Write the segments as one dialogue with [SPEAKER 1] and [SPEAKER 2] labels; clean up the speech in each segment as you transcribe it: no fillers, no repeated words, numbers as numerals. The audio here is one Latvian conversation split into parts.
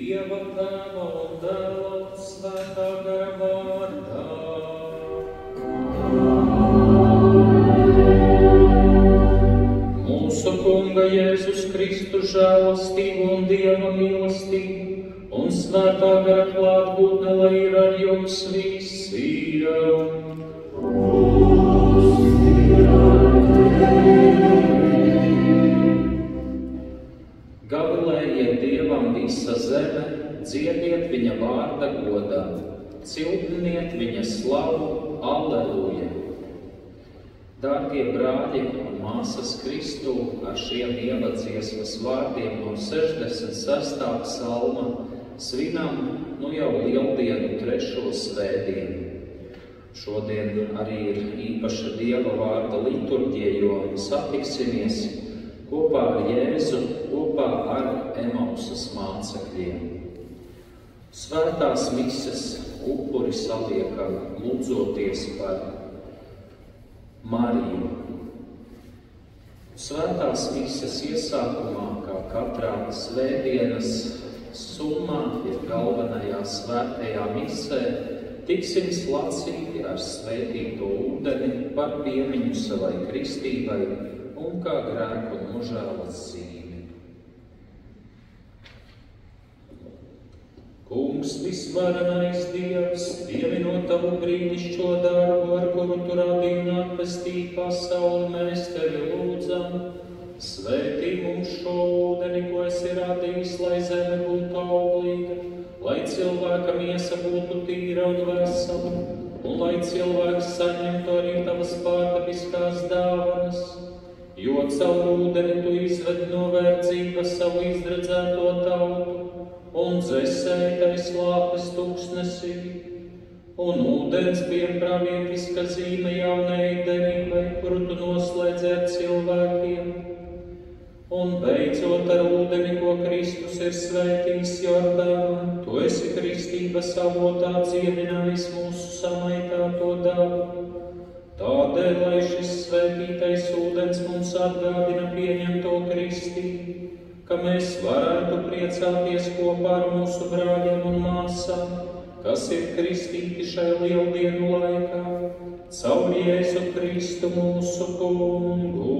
[SPEAKER 1] Dieva Tēva un Dēla un Svētā gara vārdā. Mūsu Kunga Jēzus Kristus žēlastību un Dieva mīlestību un Svētā gara klātbūtne, lai ir ar jums visiem. Gavilējiet Dievam visa zeme, dziediet viņa vārda godā, cildiniet viņa slavu, alleluja! Dārgie brāļi un māsas Kristū, ar šiem ievadziesmas vārdiem no 66. psalma svinam jau lieldienu 3. svētdienu. Šodien arī ir īpaša Dieva vārda liturģija, jo satiksimies kopā ar Jēzu, kopā ar Emausas mācekļiem. Svētās mises upuri saliekam, lūdzoties par Mariju. Svētās mises iesākumā, kā katrā svētdienas summā, ir galvenajā svētajā misē, tiksim slacīti ar svētīto ūdeni par piemiņu savai kristībai un kā grēku nožēlas zīmi. Kungs visvarenais Dievs, pieminot tavu brīnišķo darbu, ar kuru tu radīji un atpestīji pasauli, mēs tevi lūdzam. Svētī mums šo ūdeni, ko esi radījis, lai zeme būtu auglīga, lai cilvēka miesa būtu tīra un vesela, un lai cilvēks saņemtu arī tavas pārdabiskās dāvanas, jo caur ūdeni tu izvedi no verdzības savu izredzēto tautu un dzēsēji tai slāpes tūkstnesī, un ūdens bija pravietiska zīme jaunai derībai, kuru tu noslēdzi ar cilvēkiem, un beidzot ar ūdeni, ko Kristus ir svētījis Jordānā, tu esi kristības avotā dziedinājis mūsu samaitāto dabu. Tādēļ, lai šis svētītais ūdens mums atgādina pieņemto kristību, ka mēs varētu priecāties kopā ar mūsu brāļiem un māsām, kas ir kristīti šai lieldienu laikā, caur Jēzu Kristu mūsu Kungu.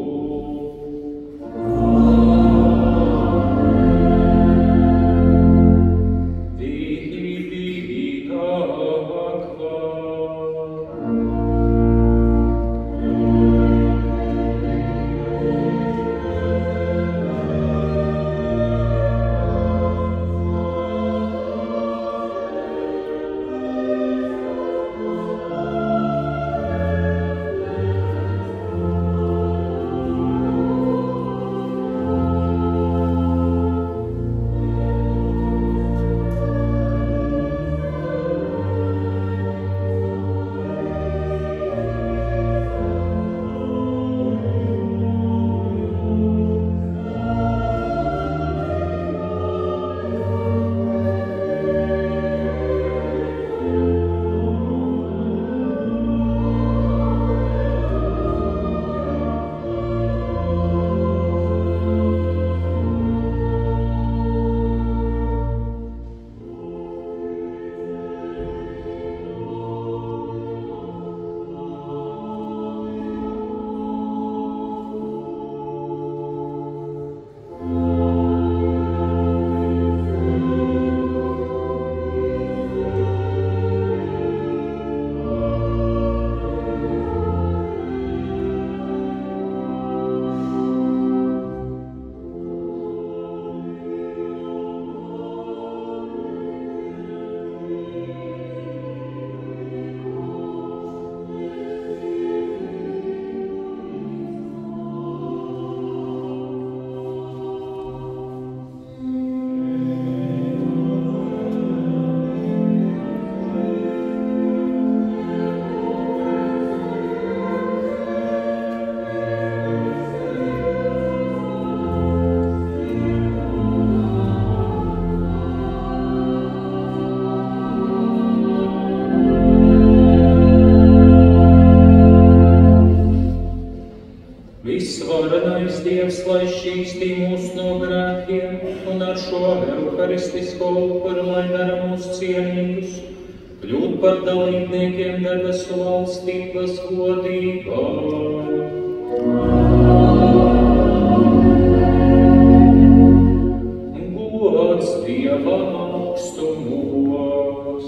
[SPEAKER 1] Visvarenais Dievs, lai šķīstī mūs no grēkiem, un ar šo euharistisko upuri, lai dara mūs cienīgus, kļūt par dalībniekiem debesu valstības godībā. Gods Dievam augstumos.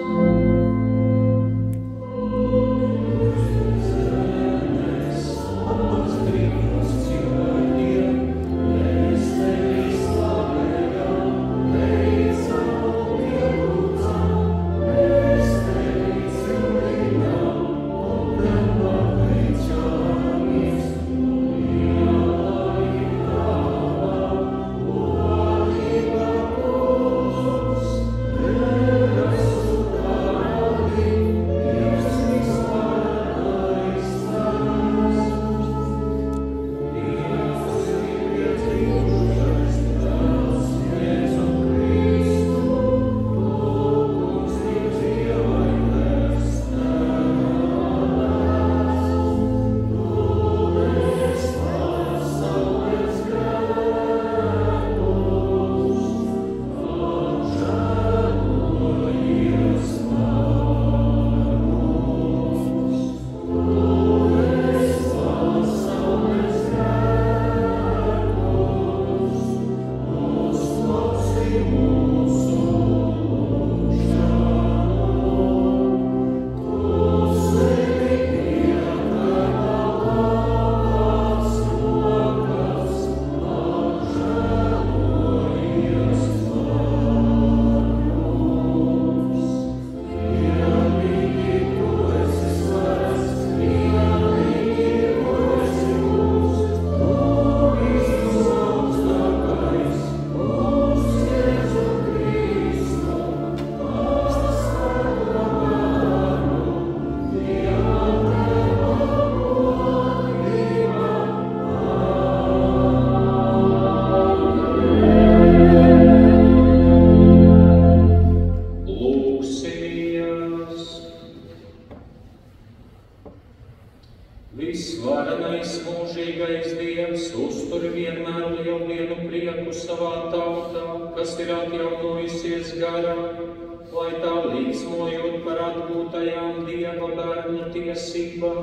[SPEAKER 1] Visvarenais mūžīgais Dievs uztur vienmēr lielu prieku savā tautā, kas ir atjaunojusies garā, lai tā līksmojot par atgūtajām Dieva bērnu tiesībām,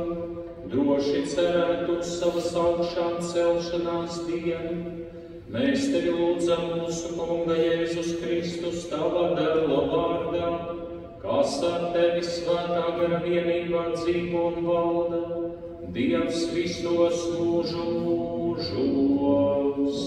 [SPEAKER 1] droši cerētu uz savas augšām celšanās dienu. Mēs tevi lūdzam mūsu Kunga Jēzus Kristus tava dēla vārdā, kas ar tevi svētā gara vienībā dzīvo un valda, Dievs visos mūžu mūžos.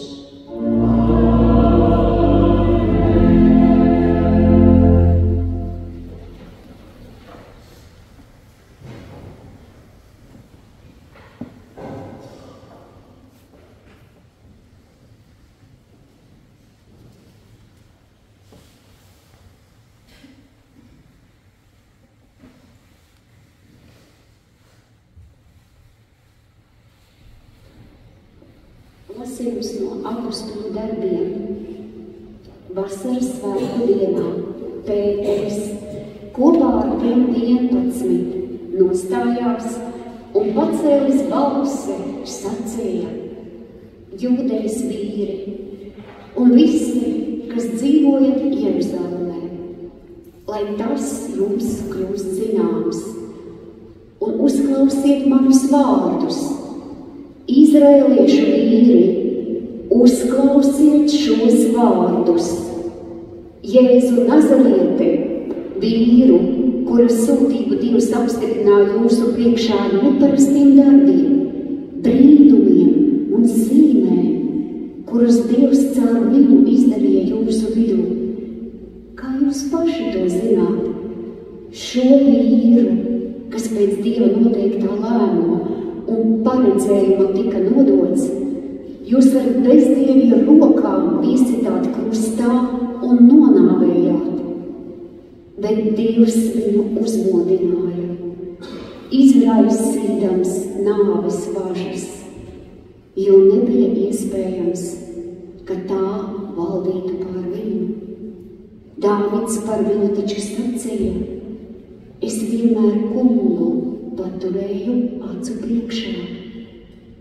[SPEAKER 2] Lasījums no Apostoļu darbiem. Vasaras svētku dienā Pēteris kopā ar tiem 11 nostājās un pacēlis balsi sacīja: Jūdejas vīri un visi, kas dzīvojat Jeruzalemē, lai tas jums kļūst zināms, un uzklausiet manus vārdus. Izraēliešu vīri, uzklausiet šos vārdus. Jēzu Nazarieti, vīru, kura sūtību Dievs apstiprināja jūsu priekšā ar neparastiem darbiem, brīnumiem un zīmēm, kurus Dievs caur viņu izdarīja jūsu vidū. Kā jūs paši to zināt? Šo vīru, kas pēc Dieva noteiktā lēmuma un paredzējuma tika nodots, jūs ar bezdievju rokām iesitāt krustā un nonāvējāt, bet Dievs viņu uzmodināja, izraisīdams nāves važas, jo nebija iespējams, ka tā valdītu pār viņu. Dāvids par viņu taču sacīja: es vienmēr Kungu paturēju acu priekšā,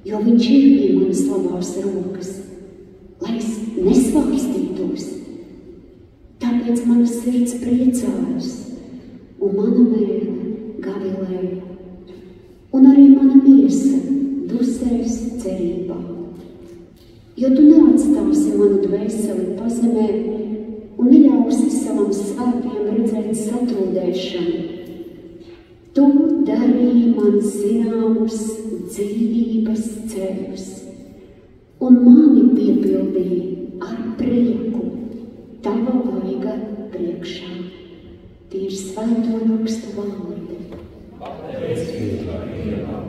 [SPEAKER 2] jo viņš ir pie manas labās rokas, lai es nesvārstītos. Tāpēc mana sirds priecājas, un mana mēle gavilēja, un arī mana miesa dusēs cerībā. Jo tu neatstāsi manu dvēseli pazemē un neļausi savam svētiem redzēt satrūdēšanu. Tu darīji man zināmus dzīvības ceļus, un mani piepildīji ar prieku tava vaiga priekšā. Tie ir svēto rakstu vārdi.
[SPEAKER 1] Pateicība Dievam.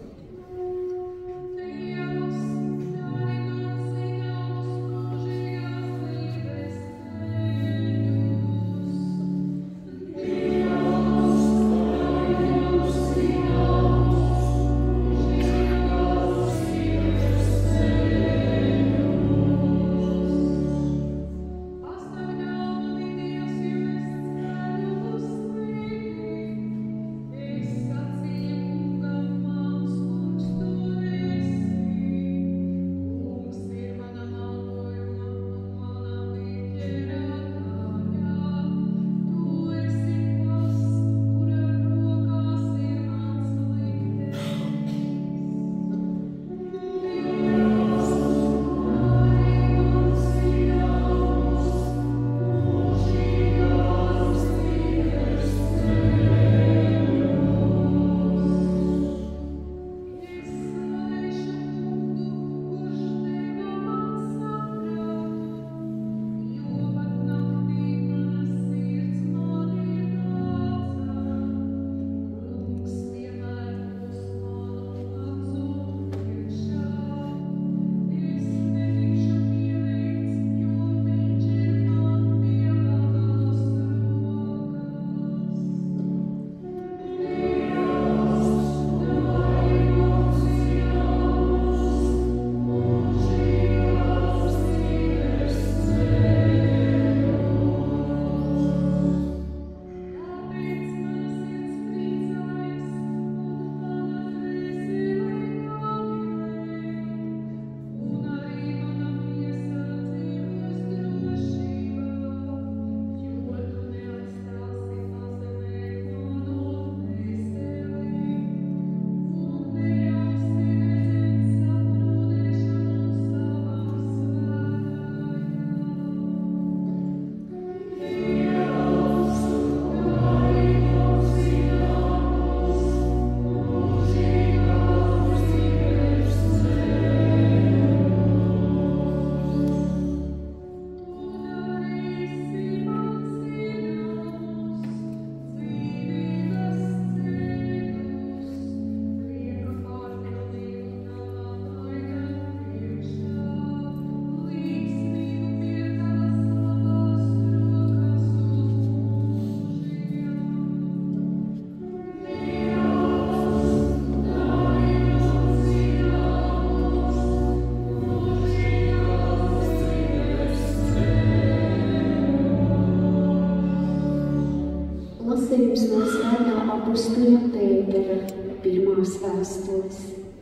[SPEAKER 2] Lasījums no svētā apustuļa Pētera pirmās vēstules.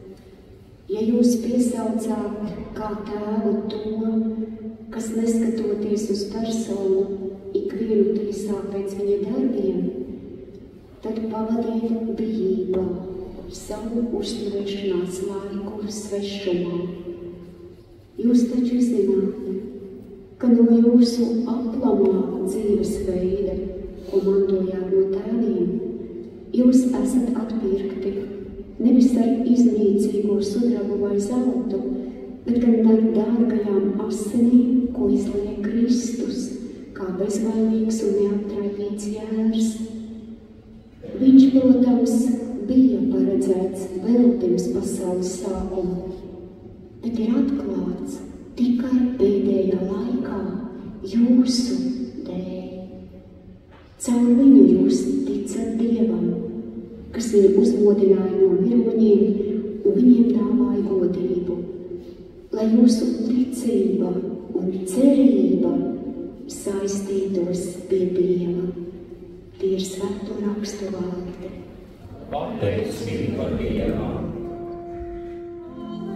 [SPEAKER 2] Ja jūs piesaucāt kā tēvu to, kas neskatoties uz personu, ikvienu tiesā pēc viņa darbiem, tad pavadiet bijībā savu uzturēšanās laiku svešumā. Jūs taču zināt, ka no jūsu aplamā dzīvesveida, ko mantojāt no tēviem, jūs esat atpirkti nevis ar iznīcīgo sudrabu vai zeltu, bet gan ar dārgajām asinīm, ko izlieja Kristus, kā bezvainīgs un neaptraipīts jērs. Viņš, protams, bija paredzēts vēl pirms pasaules sākuma, bet ir atklāts tikai pēdējā laikā jūsu dēļ. Caur viņu jūs ticat Dievam, kas viņu uzmodināja no miroņiem un viņiem dāvāja godību, lai jūsu ticība un cerība saistītos pie Dieva. Tie ir svēto rakstu vārdi.
[SPEAKER 1] Pateicība Dievam.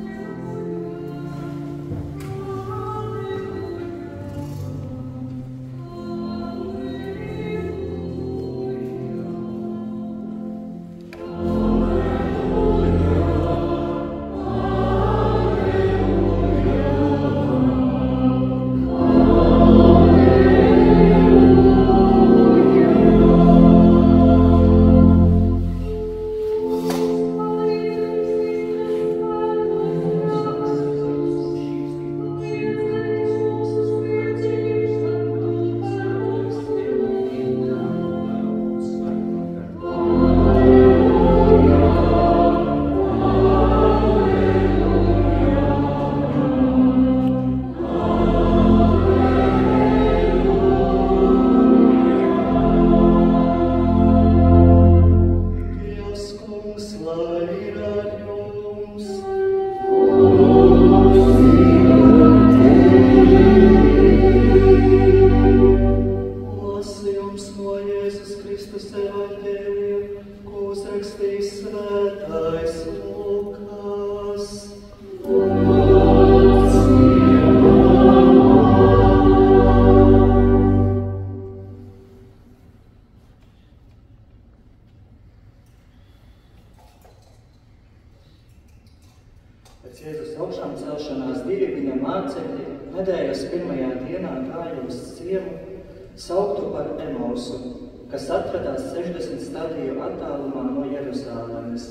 [SPEAKER 3] Pēc Jēzus augšām celšanās 2 viņa mācekļi nedēļas pirmajā dienā gāja uz ciemu, sauktu par Emausu, kas atradās 60 stadiju attālumā no Jeruzālēmes.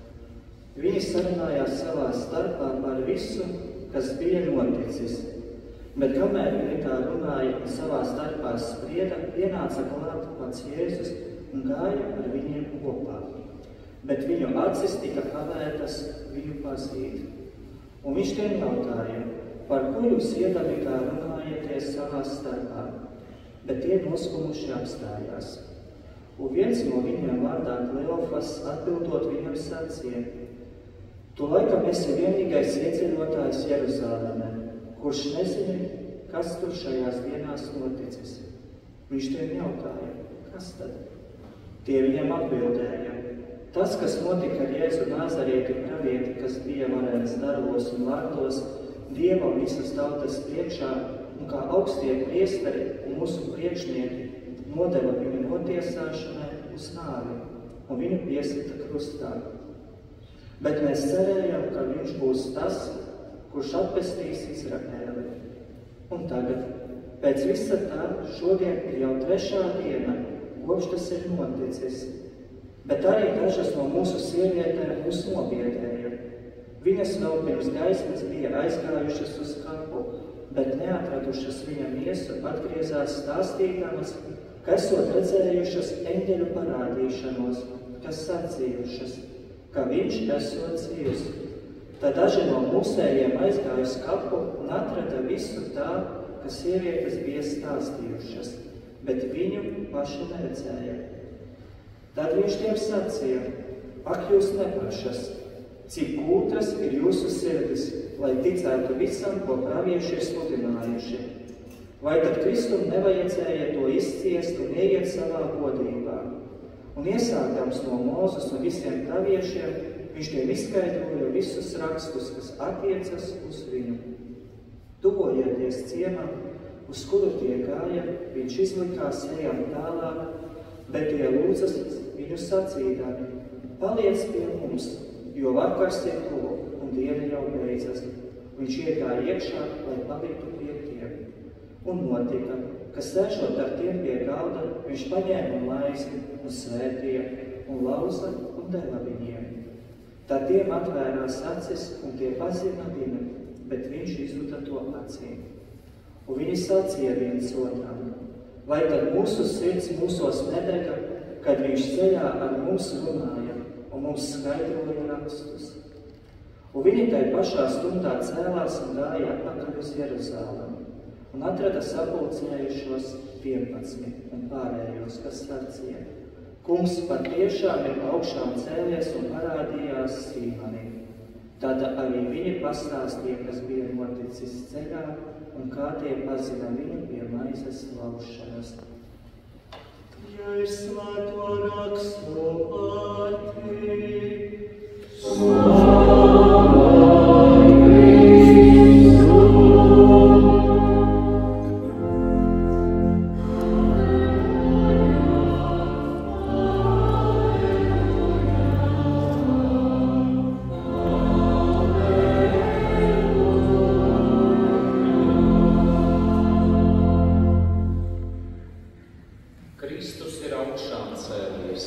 [SPEAKER 3] Viņi sarunājās savā starpā par visu, kas bija noticis, bet kamēr viņi tā runāja un savā starpā sprieda, pienāca klāt pats Jēzus un gāja ar viņiem kopā. Bet viņu acis tika pavērtas viņu pazīt. Un viņš tiem jautāja, par ko jūs iedami tā runājaties savā starpā, bet tie noskumuši apstājās. Un viens no viņiem vārdā Kleofas atbildot viņam sacīja: Tu laikam esi vienīgais ieceļotājs Jeruzālēmē, kurš nezini, kas tur šajās dienās noticis. Viņš tiem jautāja: Kas tad? Tie viņam atbildēja: Tas, kas notika ar Jēzu Nāzarieti pravieti, kas bija varens daros un vārdos, Dieva un visas tautas priekšā, un kā augstie priesteri un mūsu priekšnieki nodeva viņu notiesāšanai uz nāvi, un viņu piesita krustā. Bet mēs cerējām, ka viņš būs tas, kurš atpestīs Izraēli. Un tagad, pēc visa tā, šodien ir jau 3. diena, kopš tas ir noticis. Bet arī dažas no mūsu sievietēm mūs nobiedēja. Viņas vēl pirms gaismas bija aizgājušas uz kapu, bet neatradušas viņa miesu, atgriezās stāstīdamas, ka esot redzējušas eņģeļu parādīšanos, kas sacījušas, ka viņš esot dzīvs. Tad daži no mūsējiem aizgāja uz kapu un atrada visu tā, ka sievietes bija stāstījušas, bet viņu pašu neredzēja. Tad viņš tiem sacīja: Ak, jūs nepašas, cik kūtras ir jūsu sirdis, lai ticētu visam, ko pravieši ir sludinājuši. Vai tad Kristum nevajadzēja to izciest un ieiet savā godībā? Un iesākdams no Mūzes un visiem praviešiem, viņš tiem izskaidroja visus rakstus, kas attiecas uz viņu. Tuvojieties ciemam, uz kuru tie gāja, viņš izlikās ejam tālāk, bet tie lūdzas viņu sacīdami: Paliec pie mums, jo vakars ir tuvu un diena jau beidzas. Viņš iegāja iekšā, lai paliktu pie tiem. Un notika, ka sēžot ar tiem pie galda, viņš paņēma maizi un svētīja un lauza un deva viņiem. Tad tiem atvērās acis un tie pazina viņu, bet viņš izjuta to acīm. Un viņi sacīja viens otram: Vai tad mūsu sirds mūsos nedega, kad viņš ceļā ar mums runāja un mums skaidroja rakstus? Un viņi tai pašā stundā cēlās un gāja atpakaļ uz Jeruzālemi un atrada sapulcējušos 11 un pārējos, kas sacīja: Kungs patiešām ir augšām cēlies un parādījās Sīmanim. Tad arī viņi pastāstīja, kas bija noticis ceļā un kā tie pazina viņu pie maizes laušanas. Ja ir svēto rakstu vārdi,
[SPEAKER 1] Kristus ir augšām cēlies.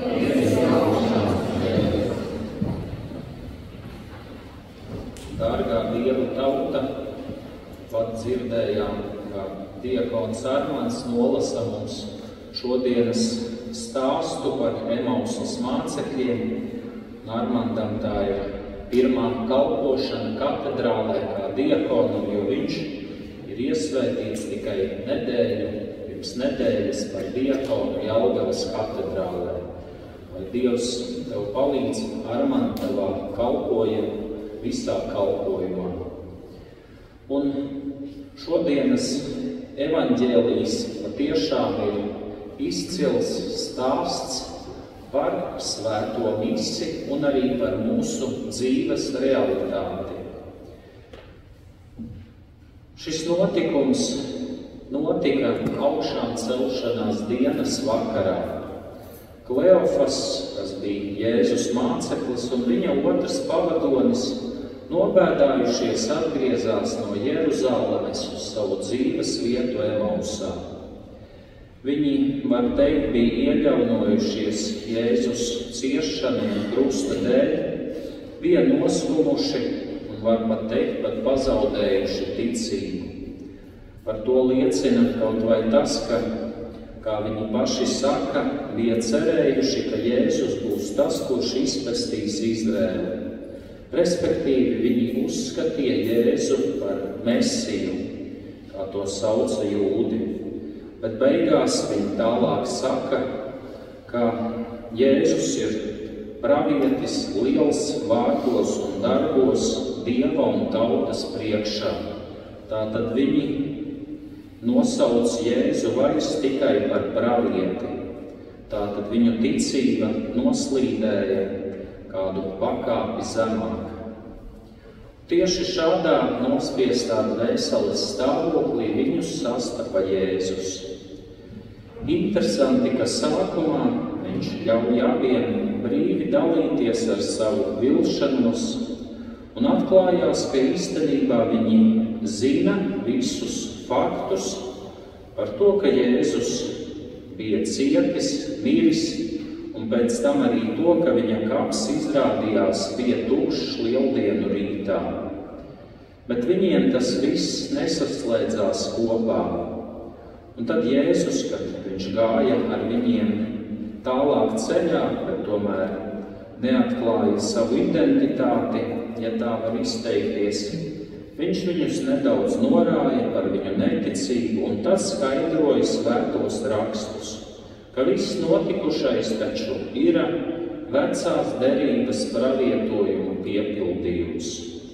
[SPEAKER 1] Dārgā Dieva tauta, pat dzirdējām, ka diakons Armands nolasa mums šodienas stāstu par Emausas mācekļiem. Armandam tā ir pirmā kalpošana katedrālē kā diakonam, jo viņš ir iesvētīts tikai pirms nedēļas par diakonu Jelgavas katedrālē. Lai Dievs tev palīdz, Armand, tavā visā kalpojumā. Un šodienas evaņģēlijs patiešām ir izcils stāsts par svēto misi un arī par mūsu dzīves realitāti. Šis notikums notika augšām celšanās dienas vakarā. Kleofas, kas bija Jēzus māceklis, un viņa otrs pavadonis, nobēdājušies atgriezās no Jeruzalemes uz savu dzīves vietu Emausā. Viņi, var teikt, bija ieļaunojušies Jēzus ciešaniem krusta dēļ, bija noskumuši un, var pat teikt, pat pazaudējuši ticību. Par to liecina kaut vai tas, ka, kā viņi paši saka, bija cerējuši, ka Jēzus būs tas, kurš izpestīs Izraēlu. Respektīvi, viņi uzskatīja Jēzu par Mesiju, kā to sauca jūdi. Bet beigās viņi tālāk saka, ka Jēzus ir pravietis liels vārdos un darbos Dieva un tautas priekšā. Tātad viņi nosauc Jēzu vairs tikai par pravieti. Tātad viņu ticība noslīdēja kādu pakāpi zemāk. Tieši šādā nospiestā dvēseles stāvoklī viņus sastapa Jēzus. Interesanti, ka sākumā viņš ļauj abiem brīvi dalīties ar savu vilšanos, un atklājās, ka īstenībā viņi zina visus faktus par to, ka Jēzus bija cietis, miris, un pēc tam arī to, ka viņa kaps izrādījās bija tukšs lieldienu rītā. Bet viņiem tas viss nesaslēdzās kopā. Un tad Jēzus, kad viņš gāja ar viņiem tālāk ceļā, bet tomēr neatklāja savu identitāti, ja tā var izteikties, viņš viņus nedaudz norāja par viņu neticību un tad skaidroja svētos rakstus, ka viss notikušais taču ir vecās derības pravietojumu piepildījums.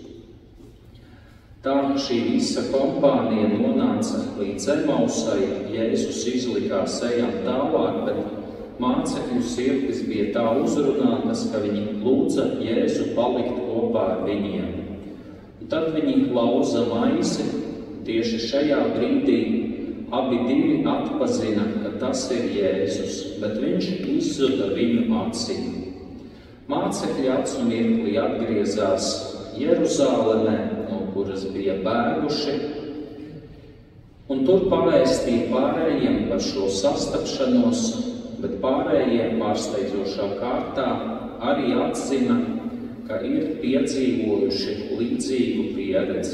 [SPEAKER 1] Tā šī visa kompānija nonāca līdz Emausai, Jēzus izlikās ejam tālāk, bet mācekļu sirdis bija tā uzrunātas, ka viņi lūdza Jēzu palikt kopā ar viņiem. Un tad viņi lauza maizi, tieši šajā brīdī abi divi atpazina, ka tas ir Jēzus, bet viņš izzuda viņu acīm. Mācekļi acu mirklī atgriezās Jeruzālemē, no kuras bija bēguši, un tur pavēstīja pārējiem par šo sastapšanos, bet pārējie pārsteidzošā kārtā arī atzina, ka ir piedzīvojuši līdzīgu pieredzi.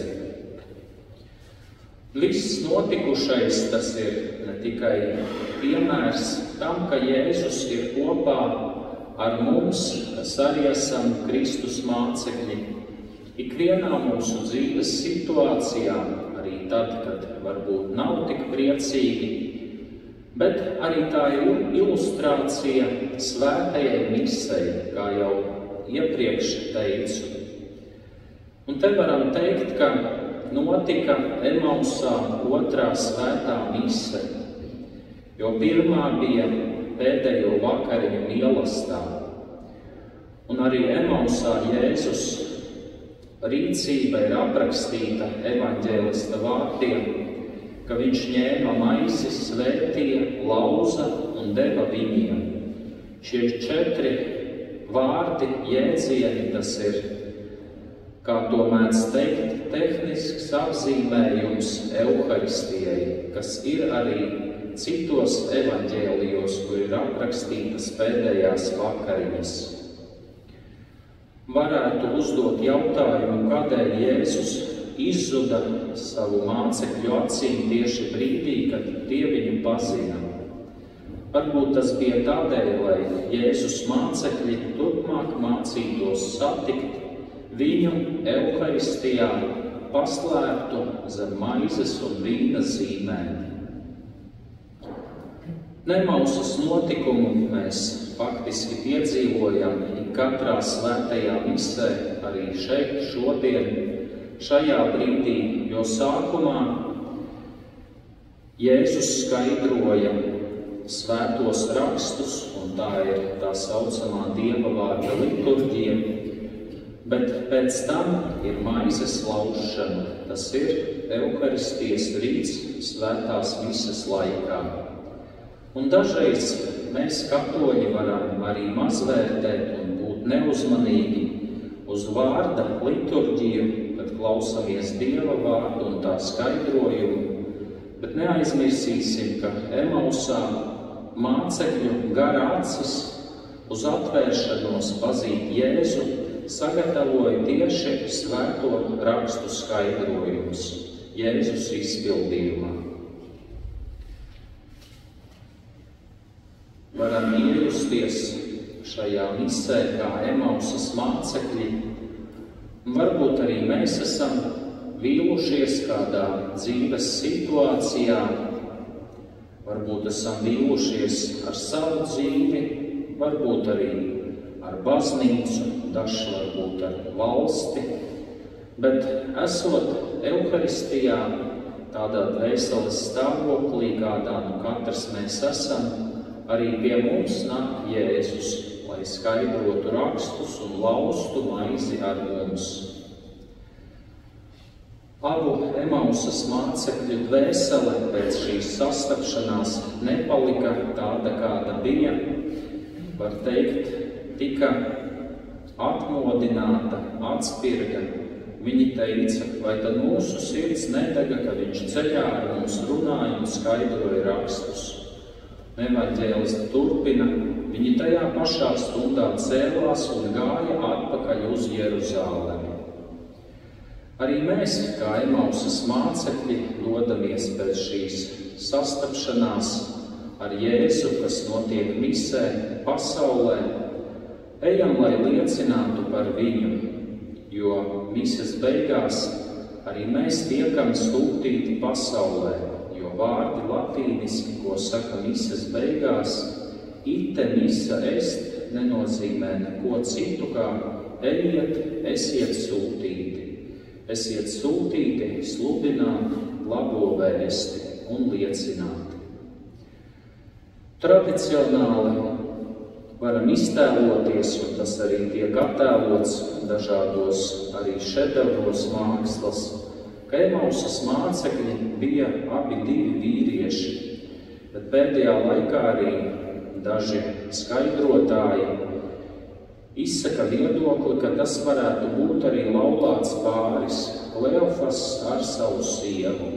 [SPEAKER 1] Viss notikušais tas ir ne tikai piemērs tam, ka Jēzus ir kopā ar mums, kas arī esam Kristus mācekļi, ikvienā mūsu dzīves situācijā, arī tad, kad varbūt nav tik priecīgi, bet arī tā ir ilustrācija svētajai misei, kā jau iepriekš teicu. Un te varam teikt, ka notika Emausā otrā svētā mise, jo pirmā bija pēdējo vakariņu mīlestā. Un arī Emausā Jēzus rīcība ir aprakstīta evaņģēlista vārdiem, ka viņš ņēma maizi, svētīja, lauza un deva viņiem. Šie 4 vārdi, jēdzieni, tas ir, kā to mēdz teikt, tehnisks apzīmējums Euharistijai, kas ir arī citos evaņģēlijos, kur ir aprakstītas pēdējās vakariņas. Varētu uzdot jautājumu, kādēļ Jēzus izzuda savu mācekļu acīm tieši brīdī, kad tie viņu pazina. Varbūt tas bija tādēļ, lai Jēzus mācekļi turpmāk mācītos satikt viņu Euharistijā paslēptu zem maizes un vīna zīmēm. Nemausas notikumu mēs faktiski piedzīvojam katrā svētajā misē, arī šeit šodien, šajā brīdī, jo sākumā Jēzus skaidroja svētos rakstus, un tā ir tā saucamā Dieva vārda liturģija, bet pēc tam ir maizes laušana, tas ir Euharistijas rīts svētās mises laikā. Un dažreiz mēs katoļi varam arī mazvērtēt un būt neuzmanīgi uz vārda liturģiju, kad klausamies Dieva vārdu un tā skaidrojumu, bet neaizmirsīsim, ka Emausā mācekļu gara acis uz atvēršanos pazīt Jēzu sagatavoja tieši svēto rakstu skaidrojumus Jēzus izpildījumā. Varam iejusties šajā misē kā Emausas mācekļi, un varbūt arī mēs esam vīlušies kādā dzīves situācijā, varbūt esam vīlušies ar savu dzīvi, varbūt arī ar baznīcu, dažs varbūt ar valsti, bet esot Euharistijā, tādā dvēseles stāvoklī, kādā katrs mēs esam, arī pie mums nāk Jēzus, lai skaidrotu rakstus un laustu maizi ar mums. Abu Emausas mācekļu dvēsele pēc šīs sastapšanās nepalika tāda, kāda bija, var teikt, tika atmodināta, atspirga. Viņi teica, vai tad mūsu sirds nedega, kad viņš ceļā ar mums runāja un skaidroja rakstus. Evaņģēlists turpina, viņi tajā pašā stundā cēlās un gāja atpakaļ uz Jeruzālemi. Arī mēs, kā Emausas mācekļi, dodamies pēc šīs sastapšanās ar Jēzu, kas notiek misē pasaulē, ejam, lai liecinātu par viņu, jo mises beigās arī mēs tiekam sūtīti pasaulē, jo vārdi latīniski, ko saka mises beigās, ite misa est, nenozīmē neko citu, kā ejiet, esiet sūtīti. Esiet sūtīti, sludināt labo vēsti un liecināt. Tradicionāli varam iztēloties, un tas arī tiek attēlots dažādos arī šedevros mākslas, ka Emausas mācekļi bija abi divi vīrieši, bet pēdējā laikā arī daži skaidrotāji izsaka viedokli, ka tas varētu būt arī laulāts pāris Kleofas ar savu sievu.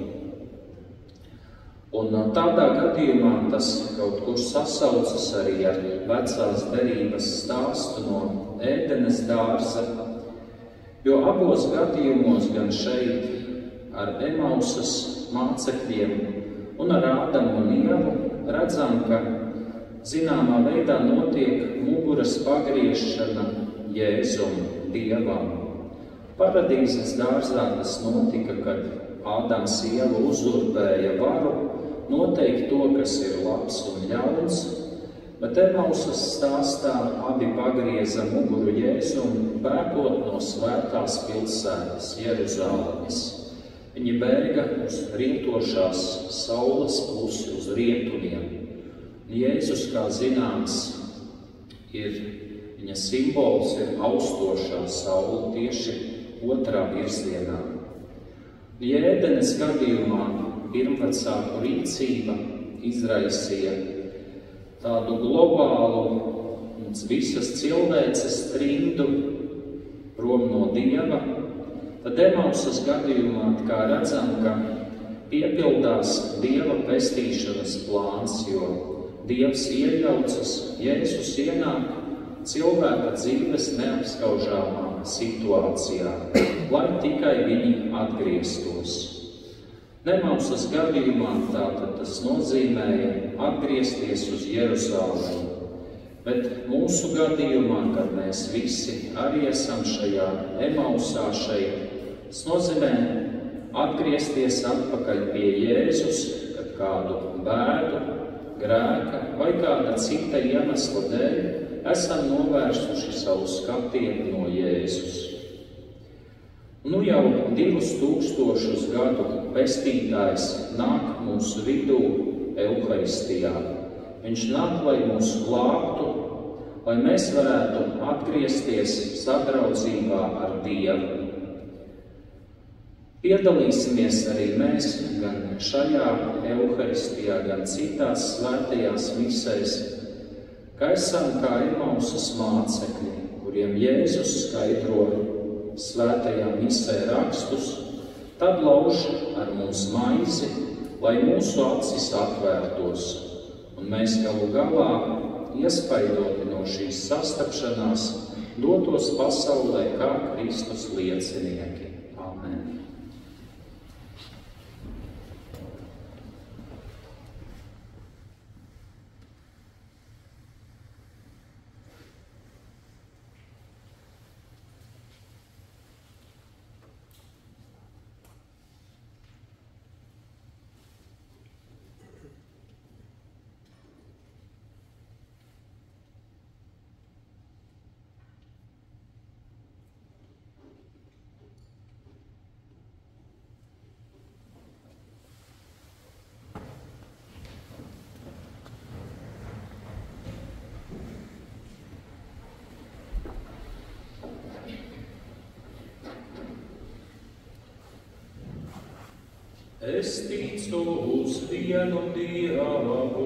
[SPEAKER 1] Un tādā gadījumā tas kaut kur sasaucas arī ar vecās derības stāstu no Ēdenes dārza, jo abos gadījumos, gan šeit ar Emausas mācekļiem un ar Ādamu un Ievu, redzam, ka zināmā veidā notiek muguras pagriešana Jēzum, Dievam. Paradīzes dārzā tas notika, kad Ādams Ieva uzurpēja varu noteikt to, kas ir labs un ļauns, bet Emausas stāstā abi pagrieza muguru Jēzum, bēgot no svētās pilsētas Jeruzālemes. Viņi bēga uz rietošās saules pusi, uz rietumiem. Jēzus, kā zināms, viņa simbols ir austošā saule tieši otrā virzienā. Ēdenes gadījumā pirmvecāku rīcība izraisīja tādu globālu visas cilvēces trindu prom no Dieva, tad Emausas gadījumā, kā redzam, ka piepildās Dieva pestīšanas plāns, jo Dievs iejaucas, Jēzus ienāk cilvēka dzīves neapskaužāmā situācijā, lai tikai viņi atgrieztos. Emausas gadījumā tātad tas nozīmēja atgriezties uz Jeruzālemi, bet mūsu gadījumā, kad mēs visi arī esam šajā Emausā šeit, tas nozīmē atgriezties atpakaļ pie Jēzus, kad kādu bēdu, grēka vai kāda cita iemesla dēļ esam novērsuši savu skatienu no Jēzus. Nu jau 2000 gadu pestītājs nāk mūsu vidū Euharistijā. Viņš nāk, lai mūs glābtu, lai mēs varētu atgriezties sadraudzībā ar Dievu. Piedalīsimies arī mēs gan šajā Euharistijā, gan citās svētajās misēs, ka esam kā Emausas mācekļi, kuriem Jēzus skaidro svētajā misē rakstus, tad lauž ar mums maizi, lai mūsu acis atvērtos, un mēs galu galā, iespaidoti no šīs sastapšanās, dotos pasaulē kā Kristus liecinieki. Amen. Es ticu uz vienu Dievu,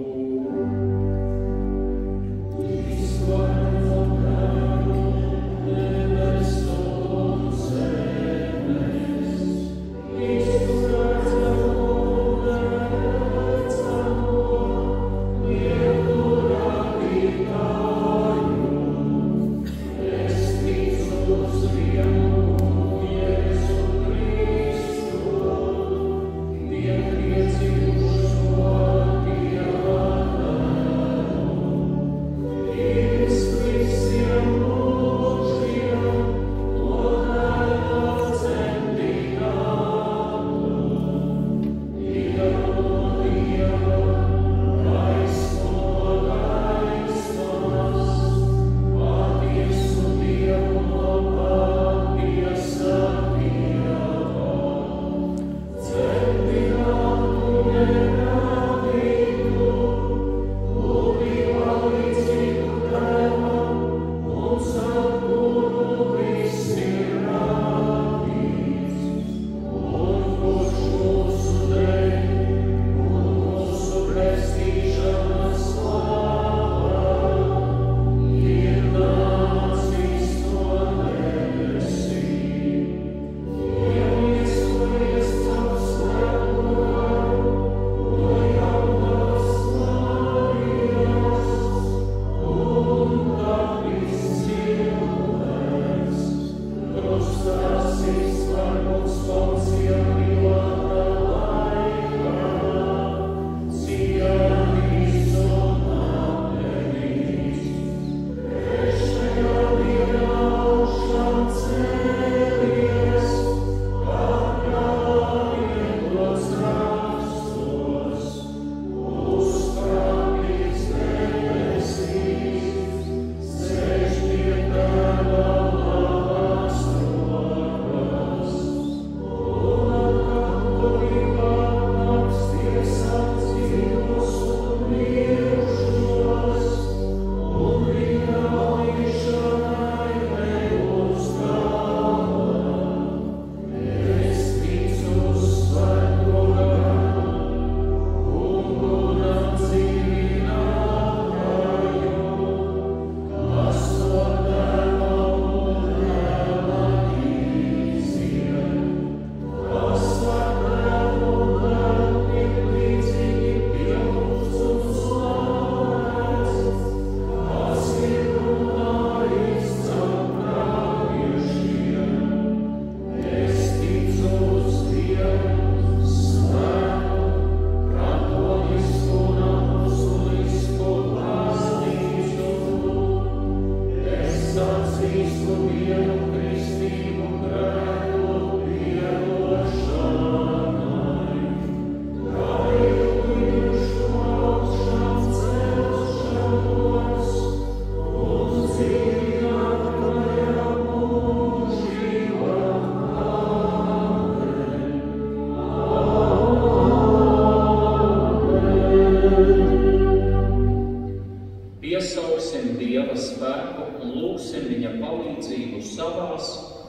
[SPEAKER 1] Piesauksim Dieva spēku un lūgsim viņa palīdzību savās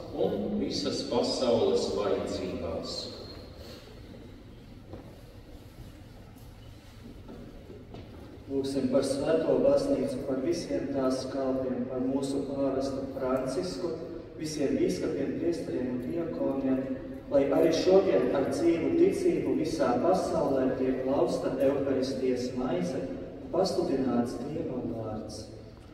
[SPEAKER 1] un visas pasaules vajadzībās.
[SPEAKER 3] Lūgsim par Svēto baznīcu, par visiem tās kalpiem, par mūsu pāvestu Francisku, visiem bīskapiem, priesteriem un diakoniem, lai arī šodien ar dzīvu ticību visā pasaulē tiek lausta Euharistijas maize un pasludināts Dieva vārds.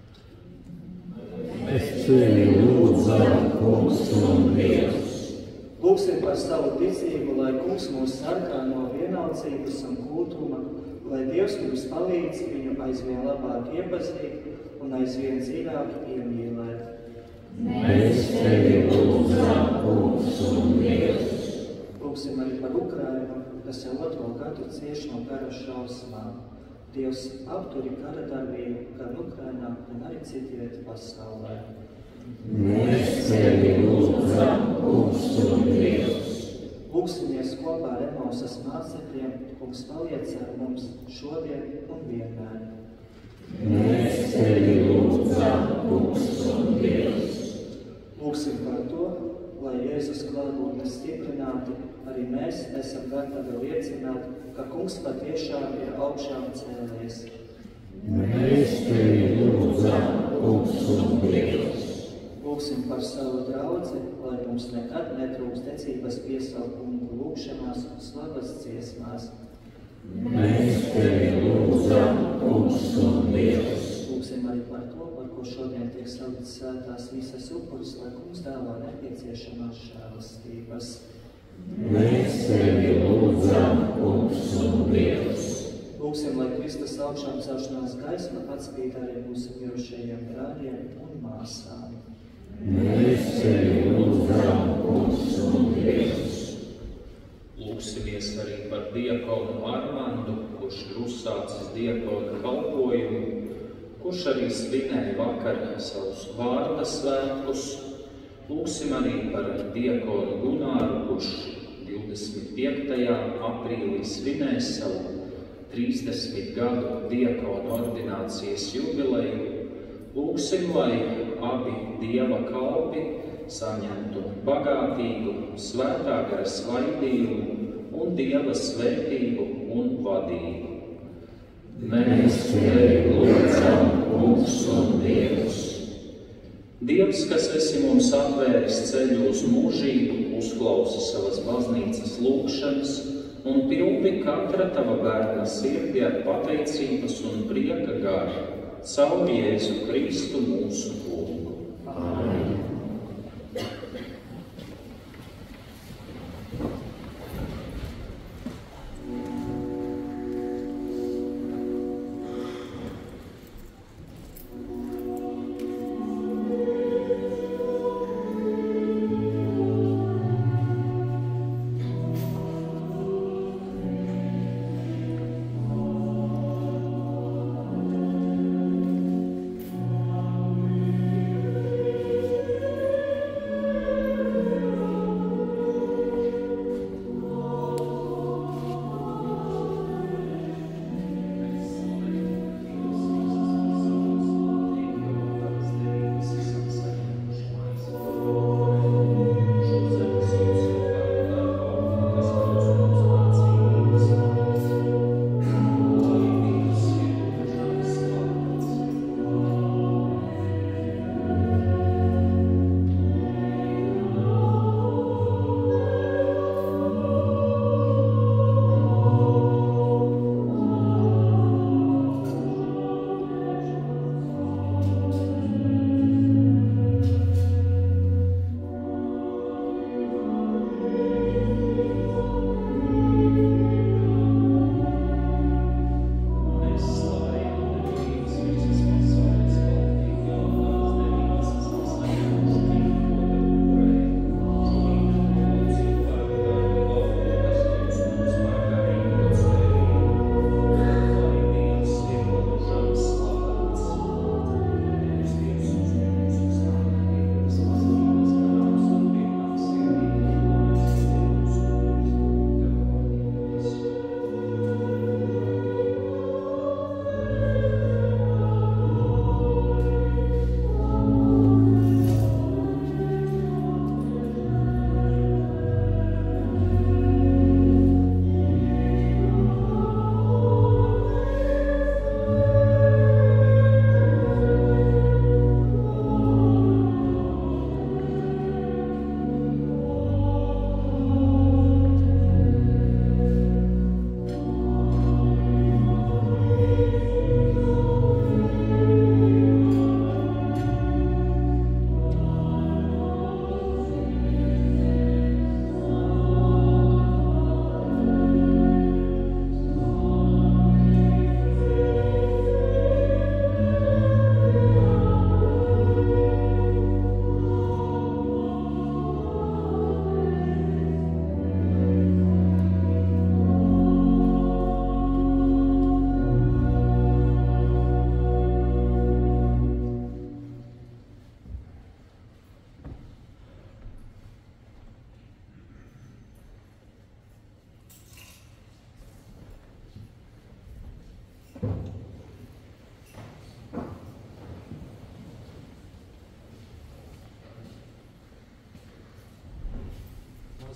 [SPEAKER 4] Mēs tevi lūdzam, Kungs un Dievs.
[SPEAKER 3] Lūgsim par savu ticību, lai Kungs mūs sargā no vienaldzības un kūtuma, lai Dievs mums palīdz viņu aizvien labāk iepazīt un aizvien dzīvāk iemīlēt.
[SPEAKER 4] Mēs tevi lūdzam, Kungs un Dievs.
[SPEAKER 3] Lūgsim arī par Ukrainu, kas jau 2. gadu cieš no kara šausmām. Dievs apturi kara darbību gan Ukrainā, gan arī citviet pasaulē.
[SPEAKER 4] Mēs tevi lūdzam, Kungs un Dievs.
[SPEAKER 3] Lūgsimies kopā ar Emausas mācekļiem, Kungs paliec ar mums šodien un vienmēr.
[SPEAKER 4] Mēs tevi lūdzam, Kungs un Dievs.
[SPEAKER 3] Lūgsim par to, lai Jēzus klātbūtne stiprināti, arī mēs esam gatavi liecināt, ka Kungs patiešām ir augšām cēlies.
[SPEAKER 4] Mēs tevi lūdzam, Kungs un Dievs.
[SPEAKER 3] Lūgsim par savu draudzi, lai mums nekad netrūks ticības piesaukumu lūgšanās un slavas dziesmās.
[SPEAKER 4] Mēs tevi lūdzam, Kungs un Dievs.
[SPEAKER 3] Lūgsim arī par to, par ko šodien tiek sauktas svētās misas upuris, lai Kungs dāvā nepieciešamās žēlastības.
[SPEAKER 4] Mēs tevi lūdzam, Kungs un Dievs.
[SPEAKER 3] Lūgsim, lai Kristus augšām celšanās gaisma atspīd arī mūsu mirušajiem brāļiem un māsām.
[SPEAKER 4] Mēs tevi lūdzam, Kungs un Dievs.
[SPEAKER 1] Lūgsimies arī par diakonu Armandu, kurš ir uzsācis diakona kalpojumu, kurš arī svinēja vakar savus vārda svētkus. Lūgsim arī par diakonu Gunāru, kurš 25. aprīlī svinēs savu 30 gadu diakonu ordinācijas jubileju. Lūgsim, lai abi Dieva kalpi saņemtu bagātīgu svētā gara svaidījumu un Dieva svētību un vadību.
[SPEAKER 4] Mēs tevi lūdzam, Kungs un Dievs.
[SPEAKER 1] Dievs, kas esi mums atvēris ceļu uz mūžību, uzklausa savas baznīcas lūgšanas un pildi katra tava bērna sirdi ar pateicības un prieka garu. Caur Jēzu Kristu mūsu Kungu.
[SPEAKER 4] Amen.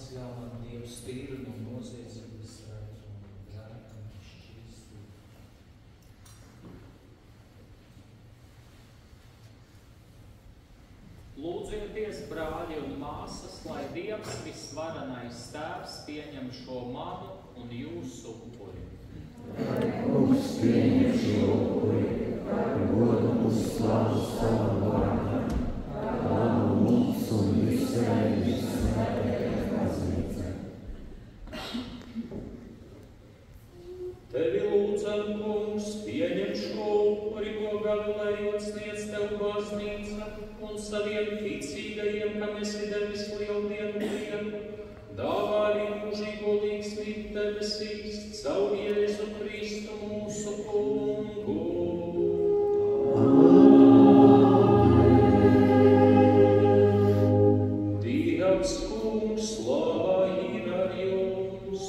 [SPEAKER 1] atļauj Dievs tīru no noziedzības un grēka šķīstību. Lūdzieties, brāļi un māsas, lai Dievs visvarenais Tēvs pieņem šo manu un jūsu upuri.
[SPEAKER 4] Kungs pieņem šo upuri, godu un slavu savam vārdam, labu mums un visai svētajai baznīcai.
[SPEAKER 1] Tevi lūdzam, Kungs, pieņem šo upuri, ko gavilējot sniedz Tev baznīca un saviem ticīgajiem, kam esi devis lieldienu prieku, dāvā arī mūžīgo līgsmību debesīs, caur Jēzu Kristu mūsu Kungu. Dievs, Kungs, slava ir ar jums.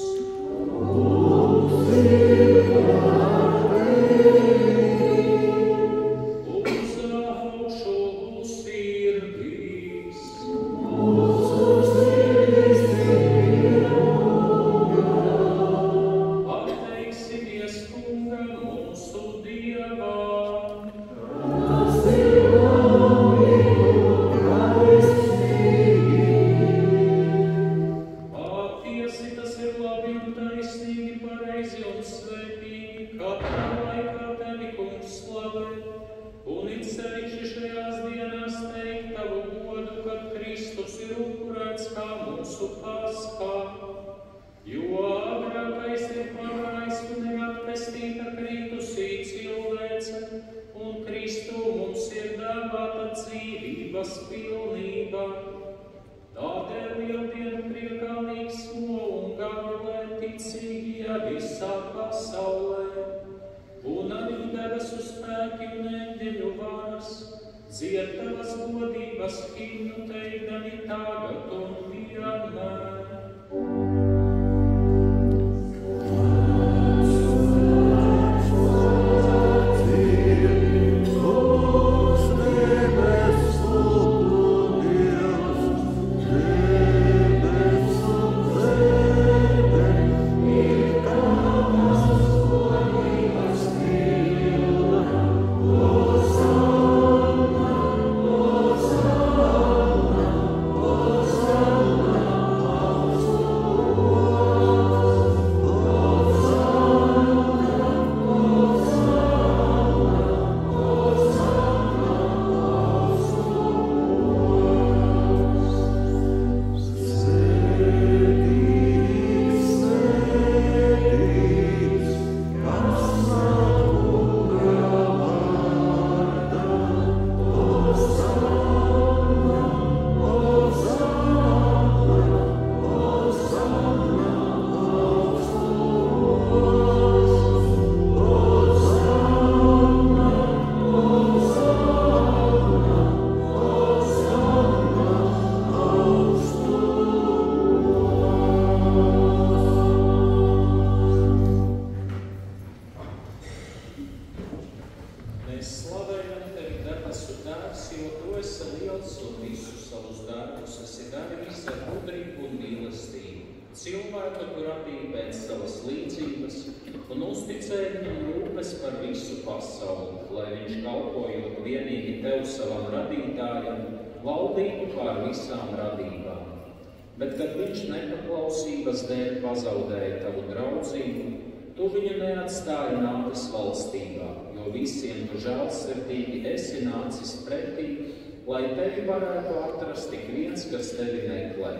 [SPEAKER 1] Bet, kad viņš nepaklausības dēļ pazaudēja tavu draudzību, tu viņu neatstāji nāves valstībā, jo visiem tu žēlsirdīgi esi nācis pretī, lai tevi varētu atrast tik viens, kas tevi meklē.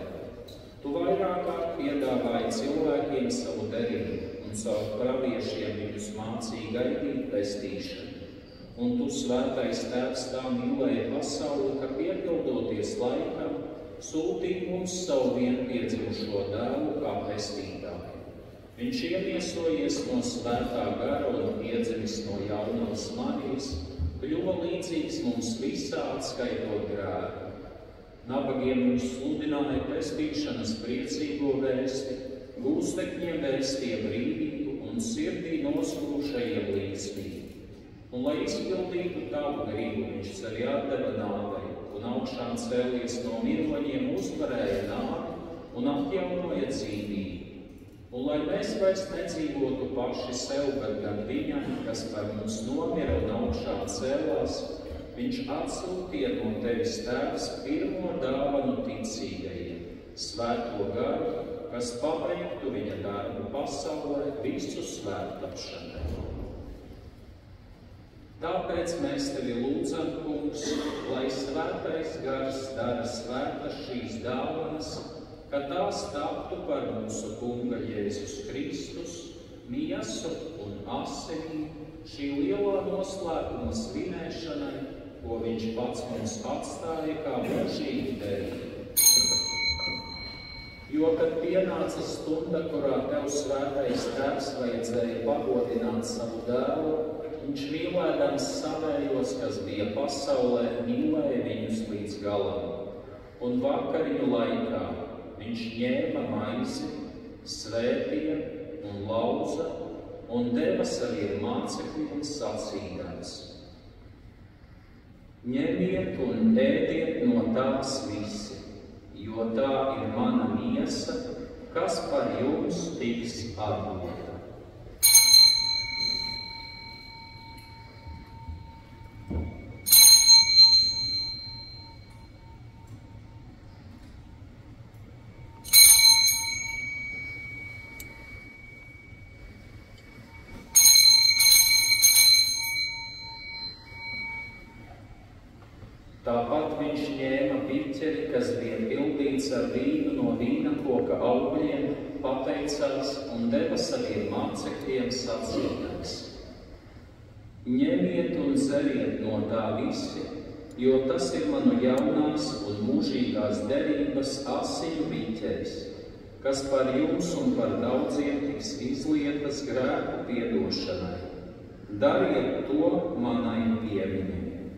[SPEAKER 1] Tu vairāk kārt piedāvāji cilvēkiem savu derību un caur praviešiem viņus mācīja gaidīt pestīšanu. Un tu, svētais Tēvs, tā mīlēji pasauli, ka piepildoties laikam, sūtīja mums savu vienpiedzimušo dēlu kā pestītāju. Viņš iemiesojies no svētā gara un iedzimis no jaunās Marijas, kļuva līdzīgs mums visā, atskaitot grēku. Nabagiem viņš sludināja pestīšanas priecīgo vēsti, gūstekņiem vēstīja brīvību un sirdī noskūšajiem līdzsvību. Un, lai izpildītu tavu gribu, viņš sevi atdeva nāvei un augšām cēlies no miroņiem uzvarēja nāvi un atjaunoja dzīvību, un lai mēs vairs nedzīvotu paši sev, bet gan viņam, kas par mums nomira un augšā cēlās, viņš atsūtīja no tevis Tēvs pirmo dāvanu ticīgajiem, Svēto garu, kas pabeigtu viņa darbu pasaulē visu svētapšanai. Tāpēc mēs tevi lūdzam, Kungs, lai Svētais Gars dara svētas šīs dāvanas, ka tās taptu par mūsu Kunga Jēzus Kristus, miesu un asinīm šī lielā noslēpuma svinēšanai, ko viņš pats mums atstāja kā mūžīgi derību. Jo, kad pienāca stunda, kurā tev Svētais Tēvs vajadzēja pagodināt savu dēlu, viņš mīlēdams savējos, kas bija pasaulē, mīlēja viņus līdz galam. Un vakariņu laikā viņš ņēma maizi, svētīja un lauza un deva saviem mācekļiem sacīdams: ņemiet un ēdiet no tās visi, jo tā ir mana miesa, kas par jums tiks atdota. Tāpat viņš ņēma biķeri, kas bija pildīts ar vīnu no vīna koka augļiem, pateicās un deva saviem mācekļiem sacīdams: ņemiet un dzeriet no tā visi, jo tas ir manu jaunās un mūžīgās derības asiņu biķeris, kas par jums un par daudziem tiks izlietas grēku piedošanai. Dariet to manai piemiņai.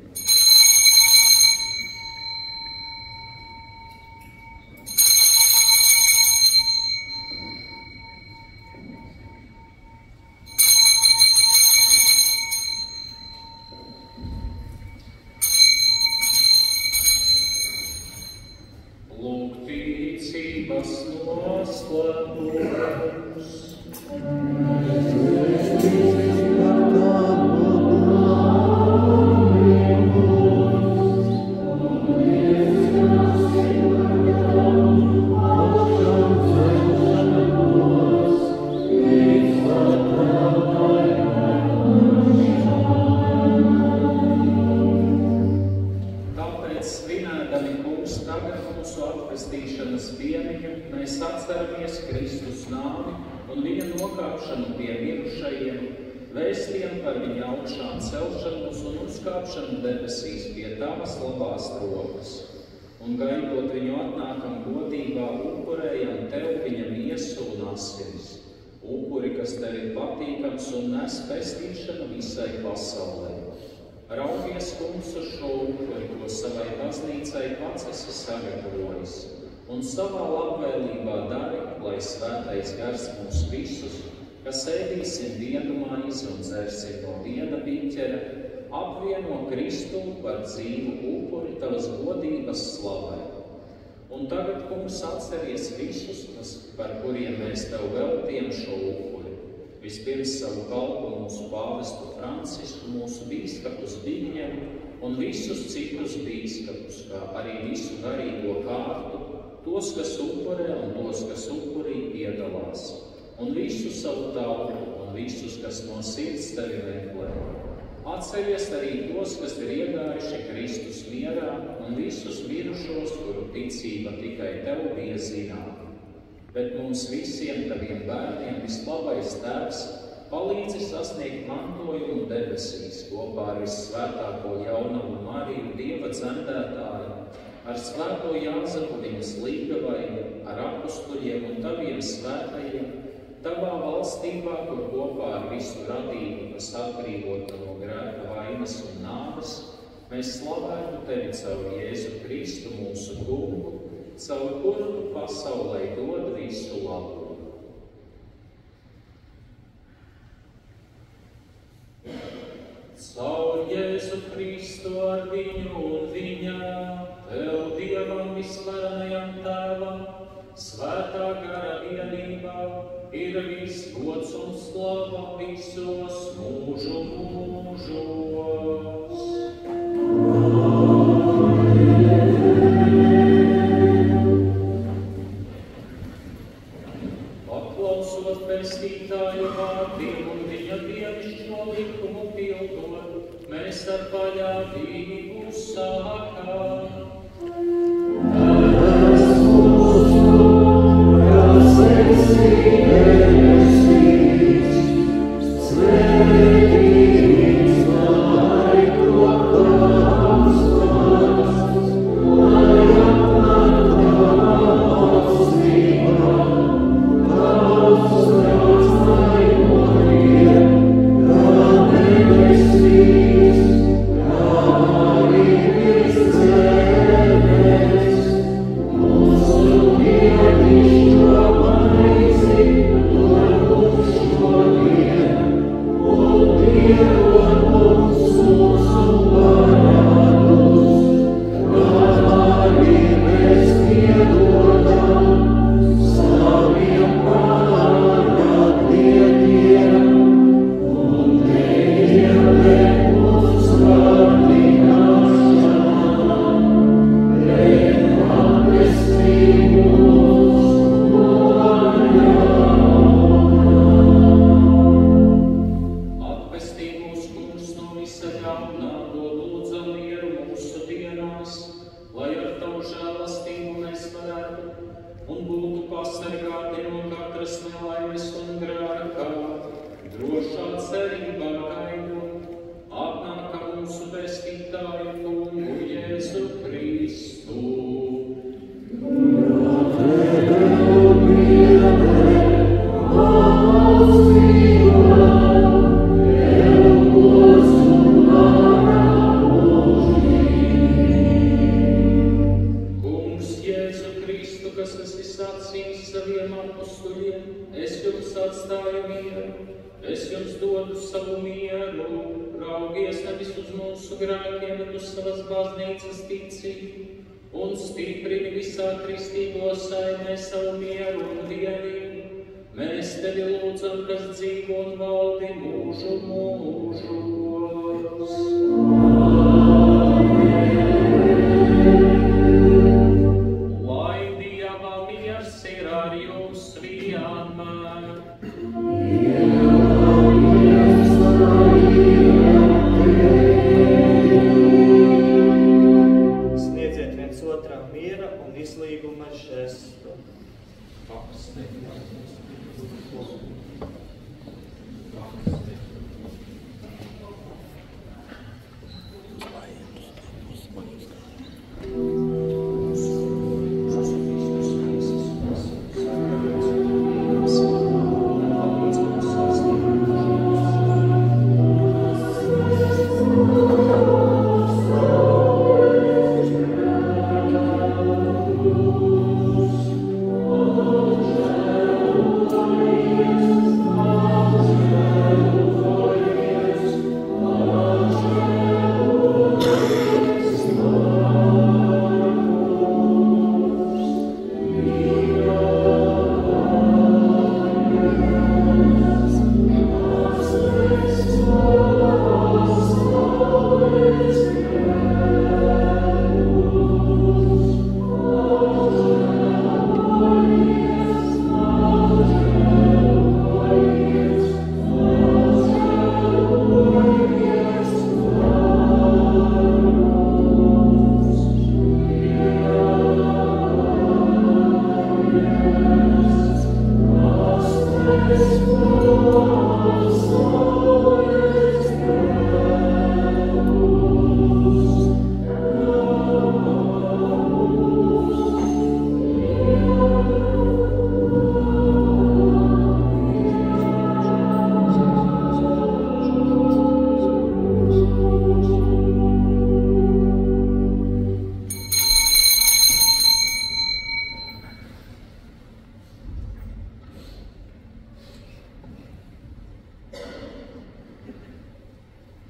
[SPEAKER 1] Debesīs pie tavas labās rokas, un gaidot viņu atnākam godībā, upurējam tev viņa miesu un asinis, upuri, kas tev ir patīkams un nes pestīšanu visai pasaulē. Raugies, Kungs, uz šo upuri, ko savai baznīcai pats esi sagatavojis, un savā labvēlībā dari, lai Svētais Gars mūs visus, kas ēdīsim vienu maizi un dzersim no viena biķera, apvieno Kristu par dzīvu upuri tavas godības slavai. Un tagad, Kungs, atceries visus, par kuriem mēs tev veltījam šo upuri. Vispirms savu kalpu mūsu pāvestu Francisku, mūsu bīskapus Digņevu un visus citus bīskapus, kā arī visu garīgo kārtu, tos, kas upurē un tos, kas upurī piedalās, un visu savu tautu un visus, kas no sirds tevi meklē. Atceries arī tos, kas ir iegājuši Kristus mierā, un visus mirušos, kuru ticība tikai tev bija zināma. Bet mums visiem taviem bērniem vislabais Tēvs palīdzi sasniegt mantojumu debesīs kopā ar vissvētāko jaunavu Mariju, Dieva dzemdētāju, ar svēto Jāzepu viņas līgavaini, ar apustuļiem un taviem svētajiem, tavā valstībā, kur kopā ar visu radību, kas atbrīvota no grēka vainas un nāves, mēs slavētu tevi caur Jēzu Kristu mūsu Kungu, caur kuru tu pasaulē dod visu labu. Caur Jēzu Kristu ar viņu un viņā, tev Dievam visvarenajam Tēvam, svētā gara vienībā, ir viss gods un slava visos mūžu mūžos. Paklausot pestītāju vārdiem un viņa dievišķo likumu pildot, mēs ar paļāvību sākām.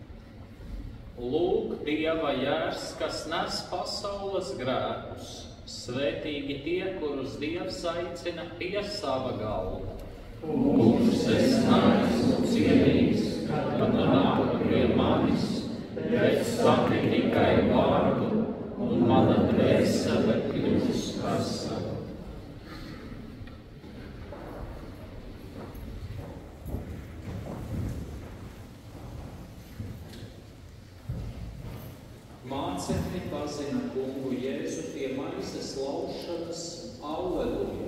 [SPEAKER 5] Lūk, Dieva jērs, kas nes pasaules grēkus,
[SPEAKER 1] Svētīgi tie, kurus Dievs aicina pie sava galda.
[SPEAKER 4] Kungs, es neesmu cienīgs, kad nāk pie manis, bet saki tikai vārdu, un mana dvēsele kļūs vesela.
[SPEAKER 1] Mācekļi pazina kungu Jēzu pie maizes laušanas. Alleluja!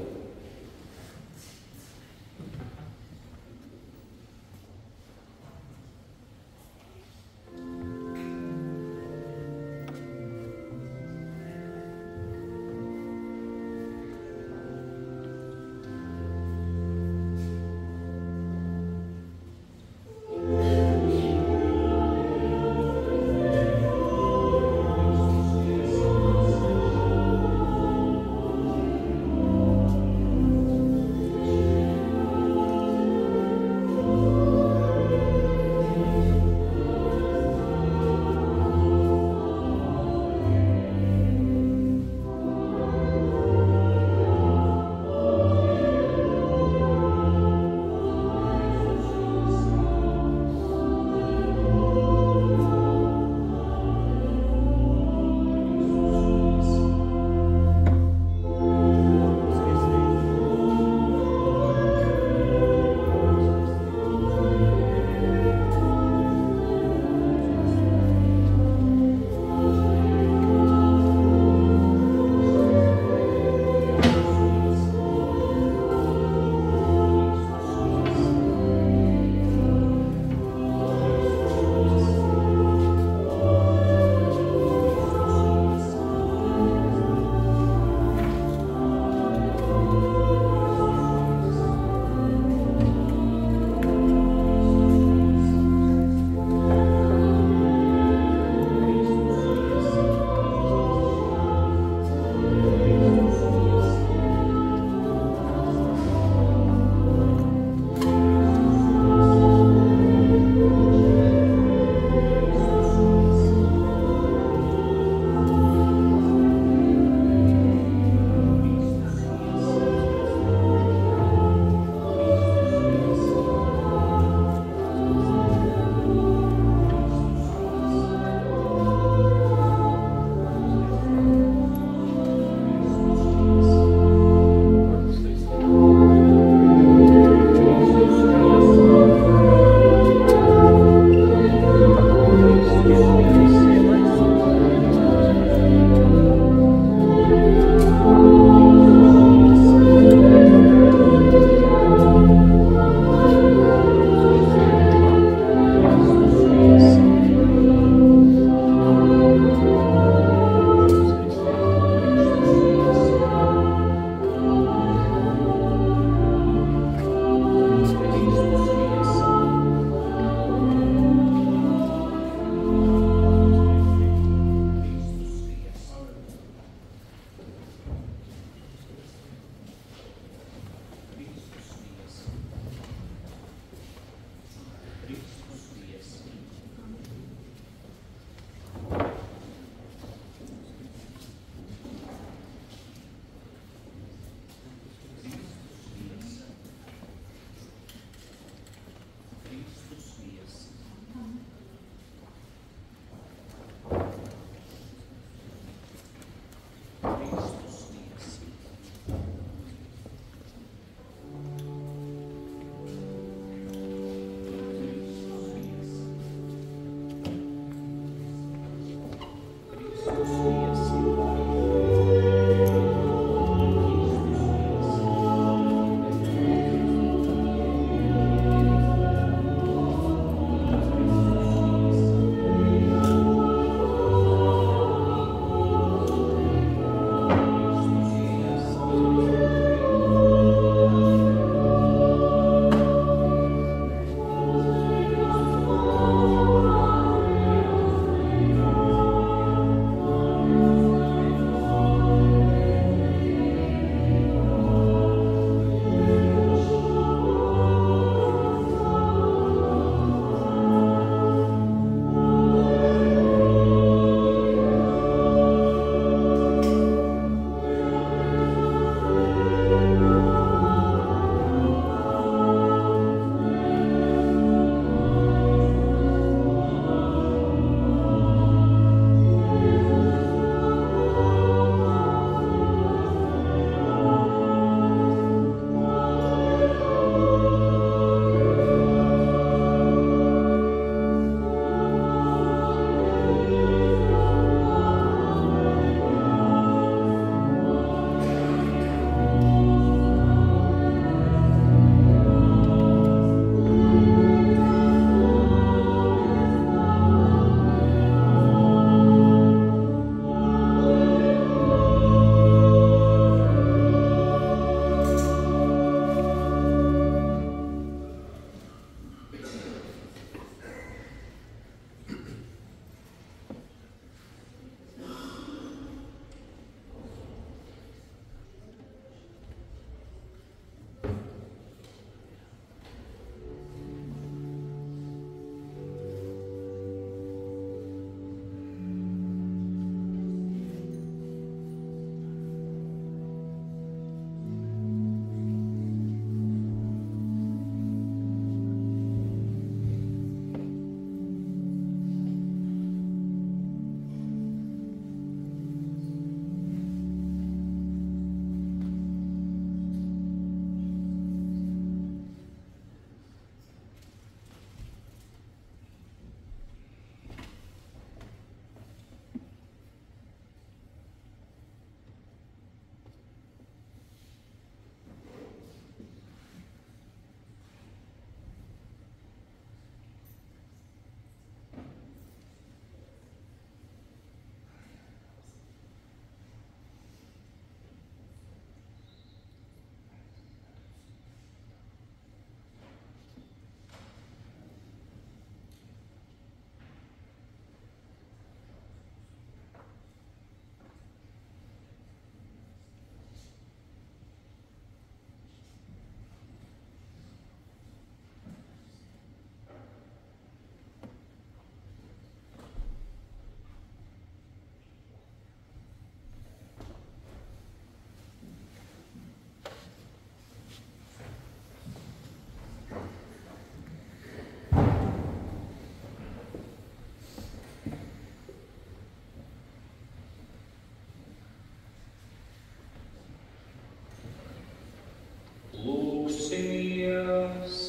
[SPEAKER 1] Lūksimies!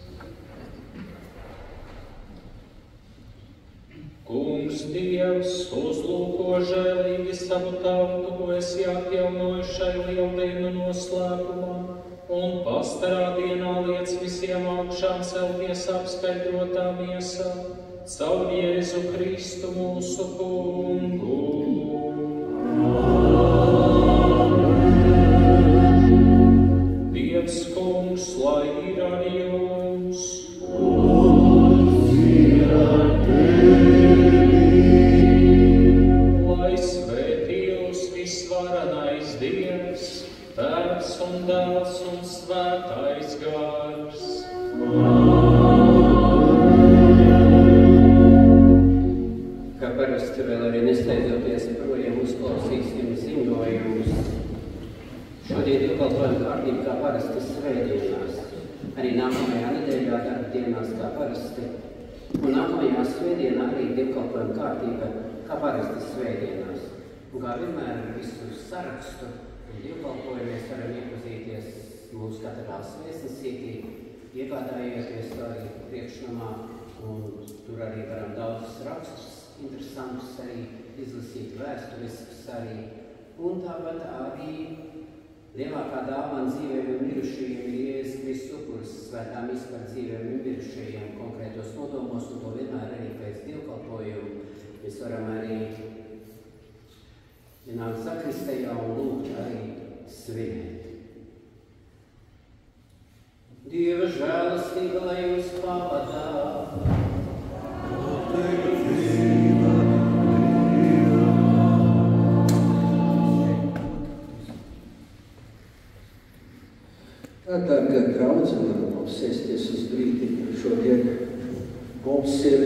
[SPEAKER 1] Kungs Dievs, uzlūko žēlīgi savu tautu, ko esi atjaunojuši šai lieldienu noslēgumā, un pastarā dienā liec visiem augšām celties apskaidrotā miesā, caur Jēzu Kristu mūsu Kungu. Dievs Kungs, lai ir ar jums! Lai svētī jūs visvarenais Dievs, Tēvs un Dēls un Svētais Gars.
[SPEAKER 5] Kā parasti vēl arī nesteidzoties projām uzklausīsim ziņojumus. Šodien dievkalpojuma kārtība kā parasti svētdienās. Arī nākamajā nedēļā darba dienās kā parasti. Un nākamajā svētdienā arī dievkalpojuma kārtība kā parasti svētdienās. Un kā vienmēr ar visu sarakstu un dievkalpojumu mēs varam iepazīties mūsu katedrāles vēstnesītī, iegādājoties arī priekšnamā, un tur arī varam daudzus rakstus interesantus arī izlasīt, vēsturiskus arī. Un tāpat arī lielākā dāvana dzīvēm un mirušajiem ir Jēzus Kristus upuris, svētā mise par dzīvēm un mirušajiem konkrētos nodomos, un to vienmēr arī pēc dievkalpojuma mēs varam arī ienākt sakristējā un lūgt arī svinēt. Dieva žēlastība, lai jūs pavadā.
[SPEAKER 6] Dārgā draudze, varam apsēsties uz brīdi. Šodien mums ir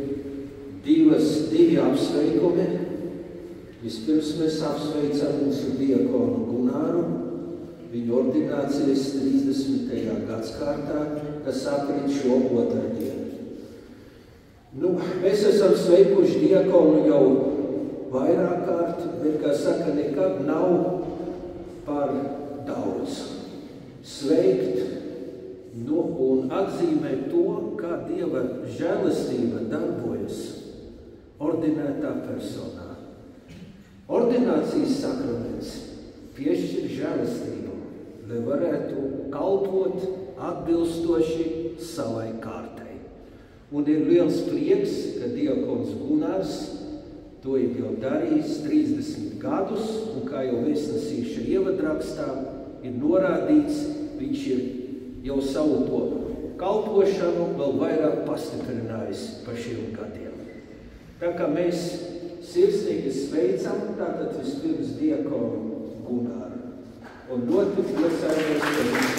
[SPEAKER 6] divi apsveikumi. Vispirms mēs apsveicam mūsu diakonu Gunāru, viņa ordinācijas 30. gadskārtā, kas atrit šo otrdienu. Mēs esam sveikuši diakonu jau vairāk kārt, bet, kā saka, nekad nav par daudz. Sveikt un atzīmēt to, kā Dieva žēlastība darbojas ordinētā personā. Ordinācijas sakraments piešķir žēlastību, lai varētu kalpot atbilstoši savai kārtai. Un ir liels prieks, ka diakons Gunārs to ir jau darījis 30 gadus, un kā jau vēstnesīša ievadrakstā ir norādīts, viņš ir jau savu to kalpošanu vēl vairāk pastiprinājis pa šiem gadiem. Tā kā mēs sirsnīgi sveicam, tātad vispirms diakonu Gunāru. Un ļoti priecājamies, ka viņš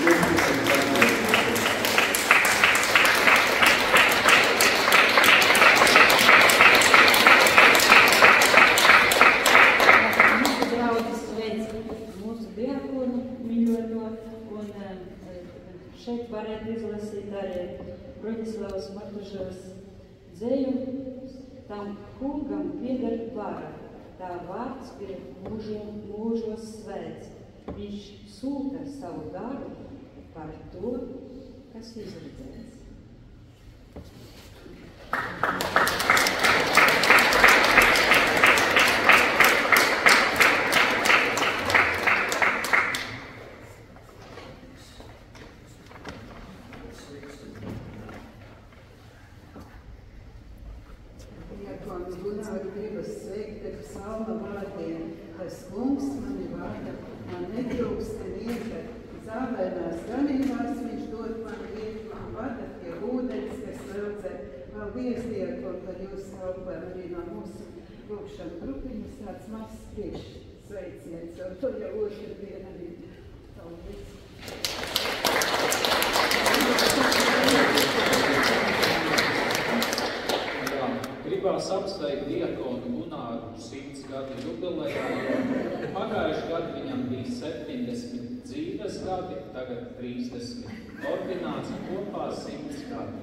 [SPEAKER 7] šeit varētu izlasīt arī Broņislavas Martuševas dzeju. Tam kungam pieder vara, tā vārds ir mūžos svēts. Viņš sūta savu garu par to, kas izredzēts.
[SPEAKER 8] Arī no mūsu lūkšana grupiņas tāds mazs priekšsveiciens, un to jau otrdien arī. Paldies!
[SPEAKER 1] Gribās apsveikt diakonu Gunāru 100 gadu jubilejā. Pagājuši gadu viņam bija 70 dzīves gadi, tagad 30 ordinācija, kopā 100 gadi.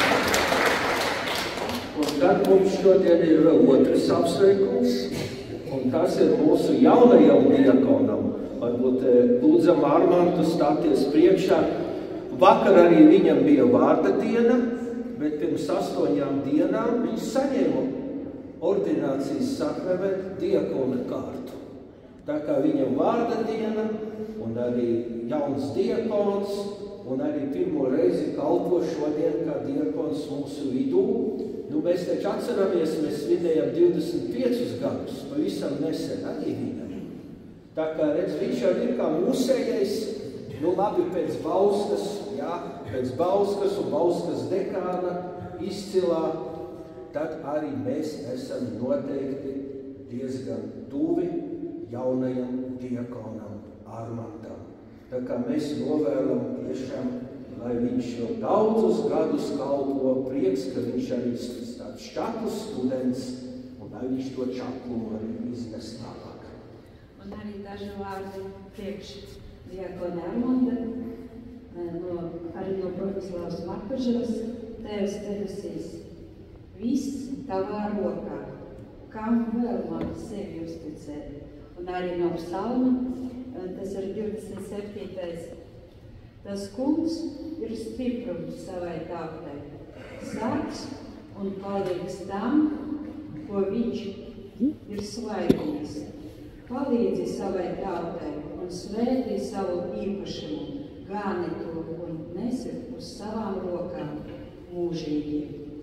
[SPEAKER 6] Un tad mums šodien ir vēl otrs apsveikums, un tas ir mūsu jaunajam diakonam. Varbūt lūdzam Armantu stāties priekšā. Vakar arī viņam bija vārda diena, bet pirms 8 dienām viņš saņēma ordinācijas sakramentā diakona kārtu. Tā kā viņam vārda diena un arī jauns diakons un arī pirmo reizi kalpo šodien kā diakons mūsu vidū. Nu, mēs taču atceramies, mēs svinējam 25 gadus, pavisam nesen arī viņam. Tā kā redz, viņš jau ir kā mūsējais, nu labi pēc Bauskas, jā, pēc Bauskas un Bauskas dekāna izcilā, tad arī mēs esam noteikti diezgan tuvi jaunajam diakonam Armantam. Tā kā mēs novēlam tiešām, lai viņš jau daudzus gadus kalpo, prieks, ka viņš arī tāds čakls students, un lai viņš to čaklumu arī iznes tālāk.
[SPEAKER 7] Un arī daži vārdi priekš diakona Armanda, arī no Bronislavas Markaževas, Tēvs debesīs. Viss tavā rokā, kam vēl man sevi uzticēt. Un arī no psalma, tas ir 27. Tas kungs ir stiprums savai tautai, sargs un palīgs tam, ko viņš ir svaidījis. Palīdzi savai tautai un svētī savu īpašumu, gāni to un nesi uz savām rokām mūžīgi.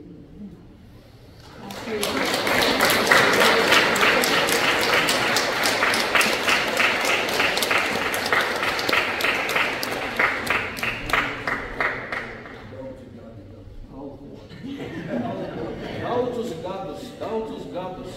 [SPEAKER 6] Daudzus gadus.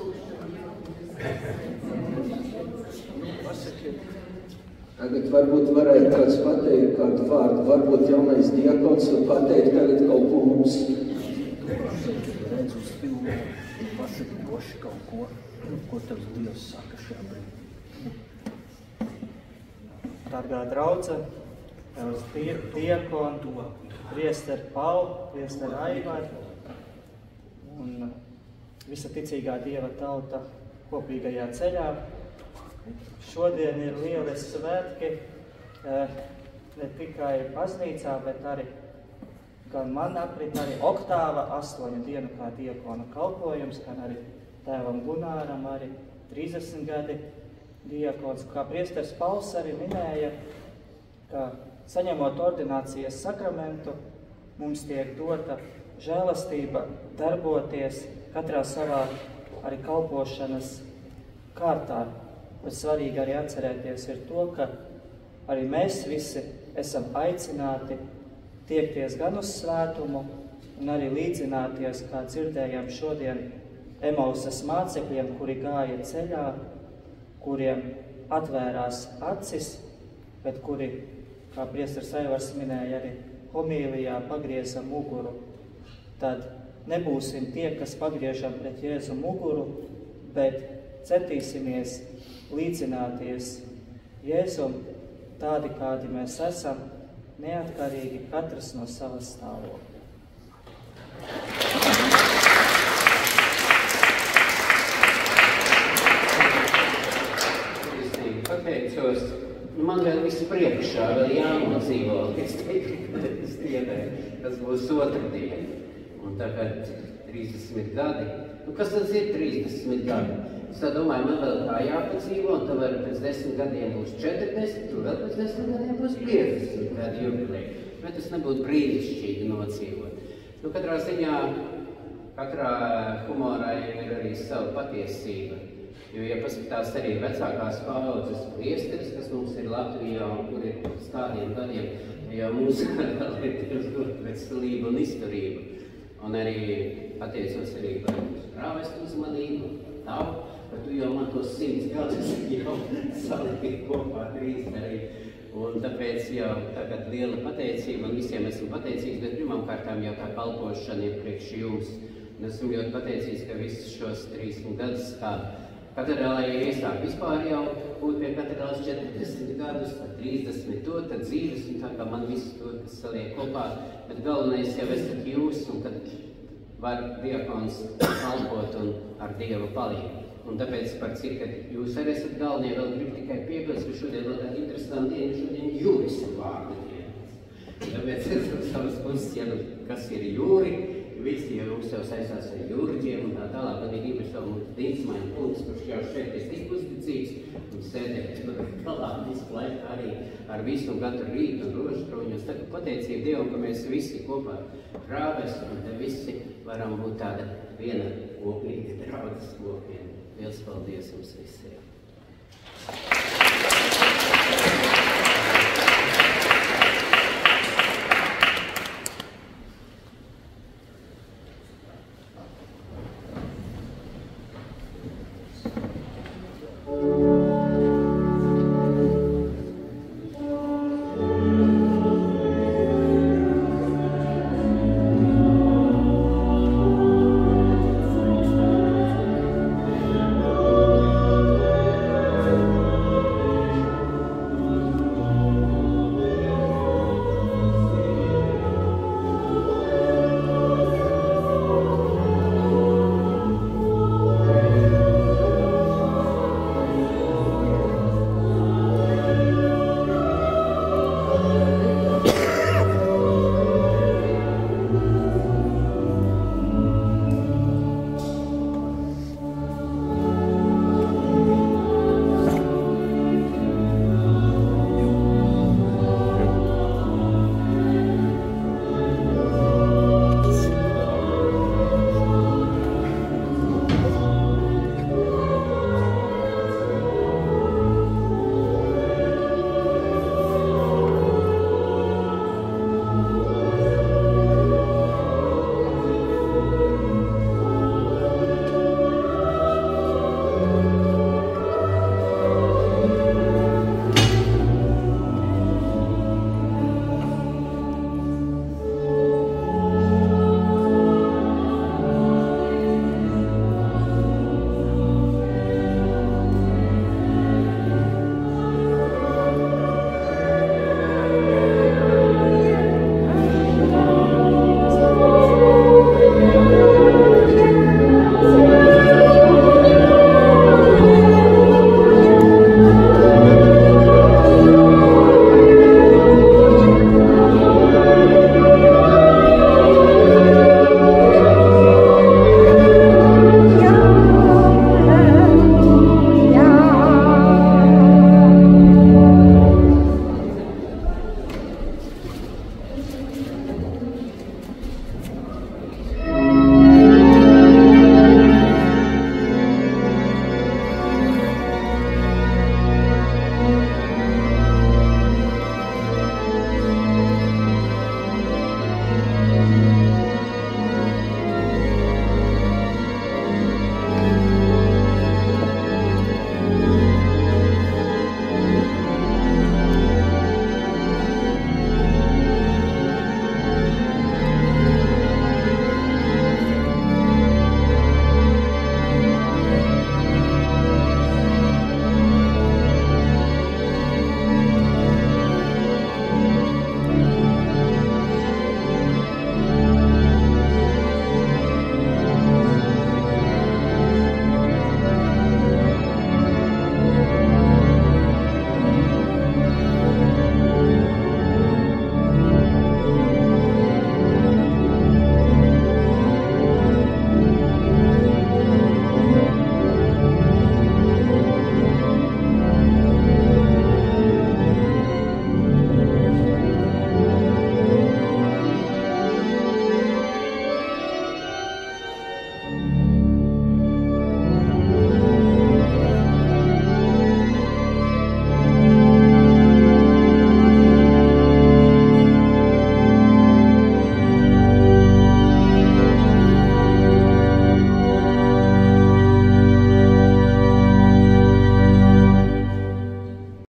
[SPEAKER 6] Tagad varbūt varētu kāds pateikt kādu vārdu. Varbūt jaunais diakons var pateikt tagad kaut ko mums. Redz uz filmu, pasaka droši kaut ko tavs Dievs saka šajā brīdī.
[SPEAKER 3] Dārgā draudze, tavs diakonu, priesteri Pauli, priesteri Aivari un visa ticīgā Dieva tauta kopīgajā ceļā. Šodien ir lieli svētki, ne tikai baznīcā, bet arī, gan man aprit arī oktāva 8 dienu kā diakona kalpojums, gan arī tēvam Gunāram arī 30 gadi diakons. Kā priesteris Pauls arī minēja, ka saņemot ordinācijas sakramentu, mums tiek dota žēlastība darboties katrā savā arī kalpošanas kārtā. Bet svarīgi arī atcerēties ir to, ka arī mēs visi esam aicināti tiekties gan uz svētumu un arī līdzināties, kā dzirdējām šodien, Emausas mācekļiem, kuri gāja ceļā, kuriem atvērās acis, bet kuri, kā priesteris Aivars minēja, arī homīlijā pagrieza muguru. Tad nebūsim tie, kas pagriežam pret Jēzu muguru, bet centīsimies līdzināties Jēzum tādi, kādi mēs esam, neatkarīgi katrs no savas stāvokļa.
[SPEAKER 5] Pateicos, man vēl viss priekšā, vēl jānodzīvo līdz dienai, tas būs otrdiena. Un tagad 30 gadi. Nu, kas tas ir 30 gadi? Es tā domāju, man vēl tā jāpadzīvo, un tad pēc 10 gadiem būs 40, un vēl pēc 10 gadiem būs 50 gadi jubileja. Bet tas nebūtu brīnišķīgi nodzīvot. Nu, katrā ziņā, katrā humorā ir arī sava patiesība. Jo, ja paskatās arī vecākās paudzes priesteris, kas mums ir Latvijā, un kur ir uz kādiem gadiem, jo mums vēl ir diezgan veselība un izturība. Un arī pateicos arī par prāvestu uzmanību, tavu, ka tu jau man tos 100 gadus jau saliki kopā drīz arī. Un tāpēc jau tagad liela pateicība, un visiem esmu pateicīgs, bet pirmām kārtām jau tā kalpošana ir priekš jums. Un esmu ļoti pateicīgs, ka visus šos 30 gadus kā katedrālē ir iesāk vispār jau būt pie katedrāles 40 gadus, tad 30 to, tad dzīves, un tā kā man visu to, kas saliek kopā. Bet galvenais jau esat jūs, un kad var diakons kalpot un ar Dievu palīdzību. Un tāpēc, par cik jūs arī esat galvenie, vēl gribu tikai piebilst, ka šodien vēl tāda interesanta diena, šodien jūris vārda diena. Tāpēc es no savas puses, ja kas ir jūri, visi jau mums jau saistās ar jūrģiem un tā tālāk, tad ir īpaši vēl mums Dīnsmaņa punkts, kurš jau šeit ir tik uzticīgs un sēdēt galā visu laiku arī ar visu un katru rītu un rožtroņus. Tā kā pateicība Dievam, ka mēs visi kopā rāves un te visi varam būt tāda viena kopīga draudzes kopiena. Liels paldies jums visiem!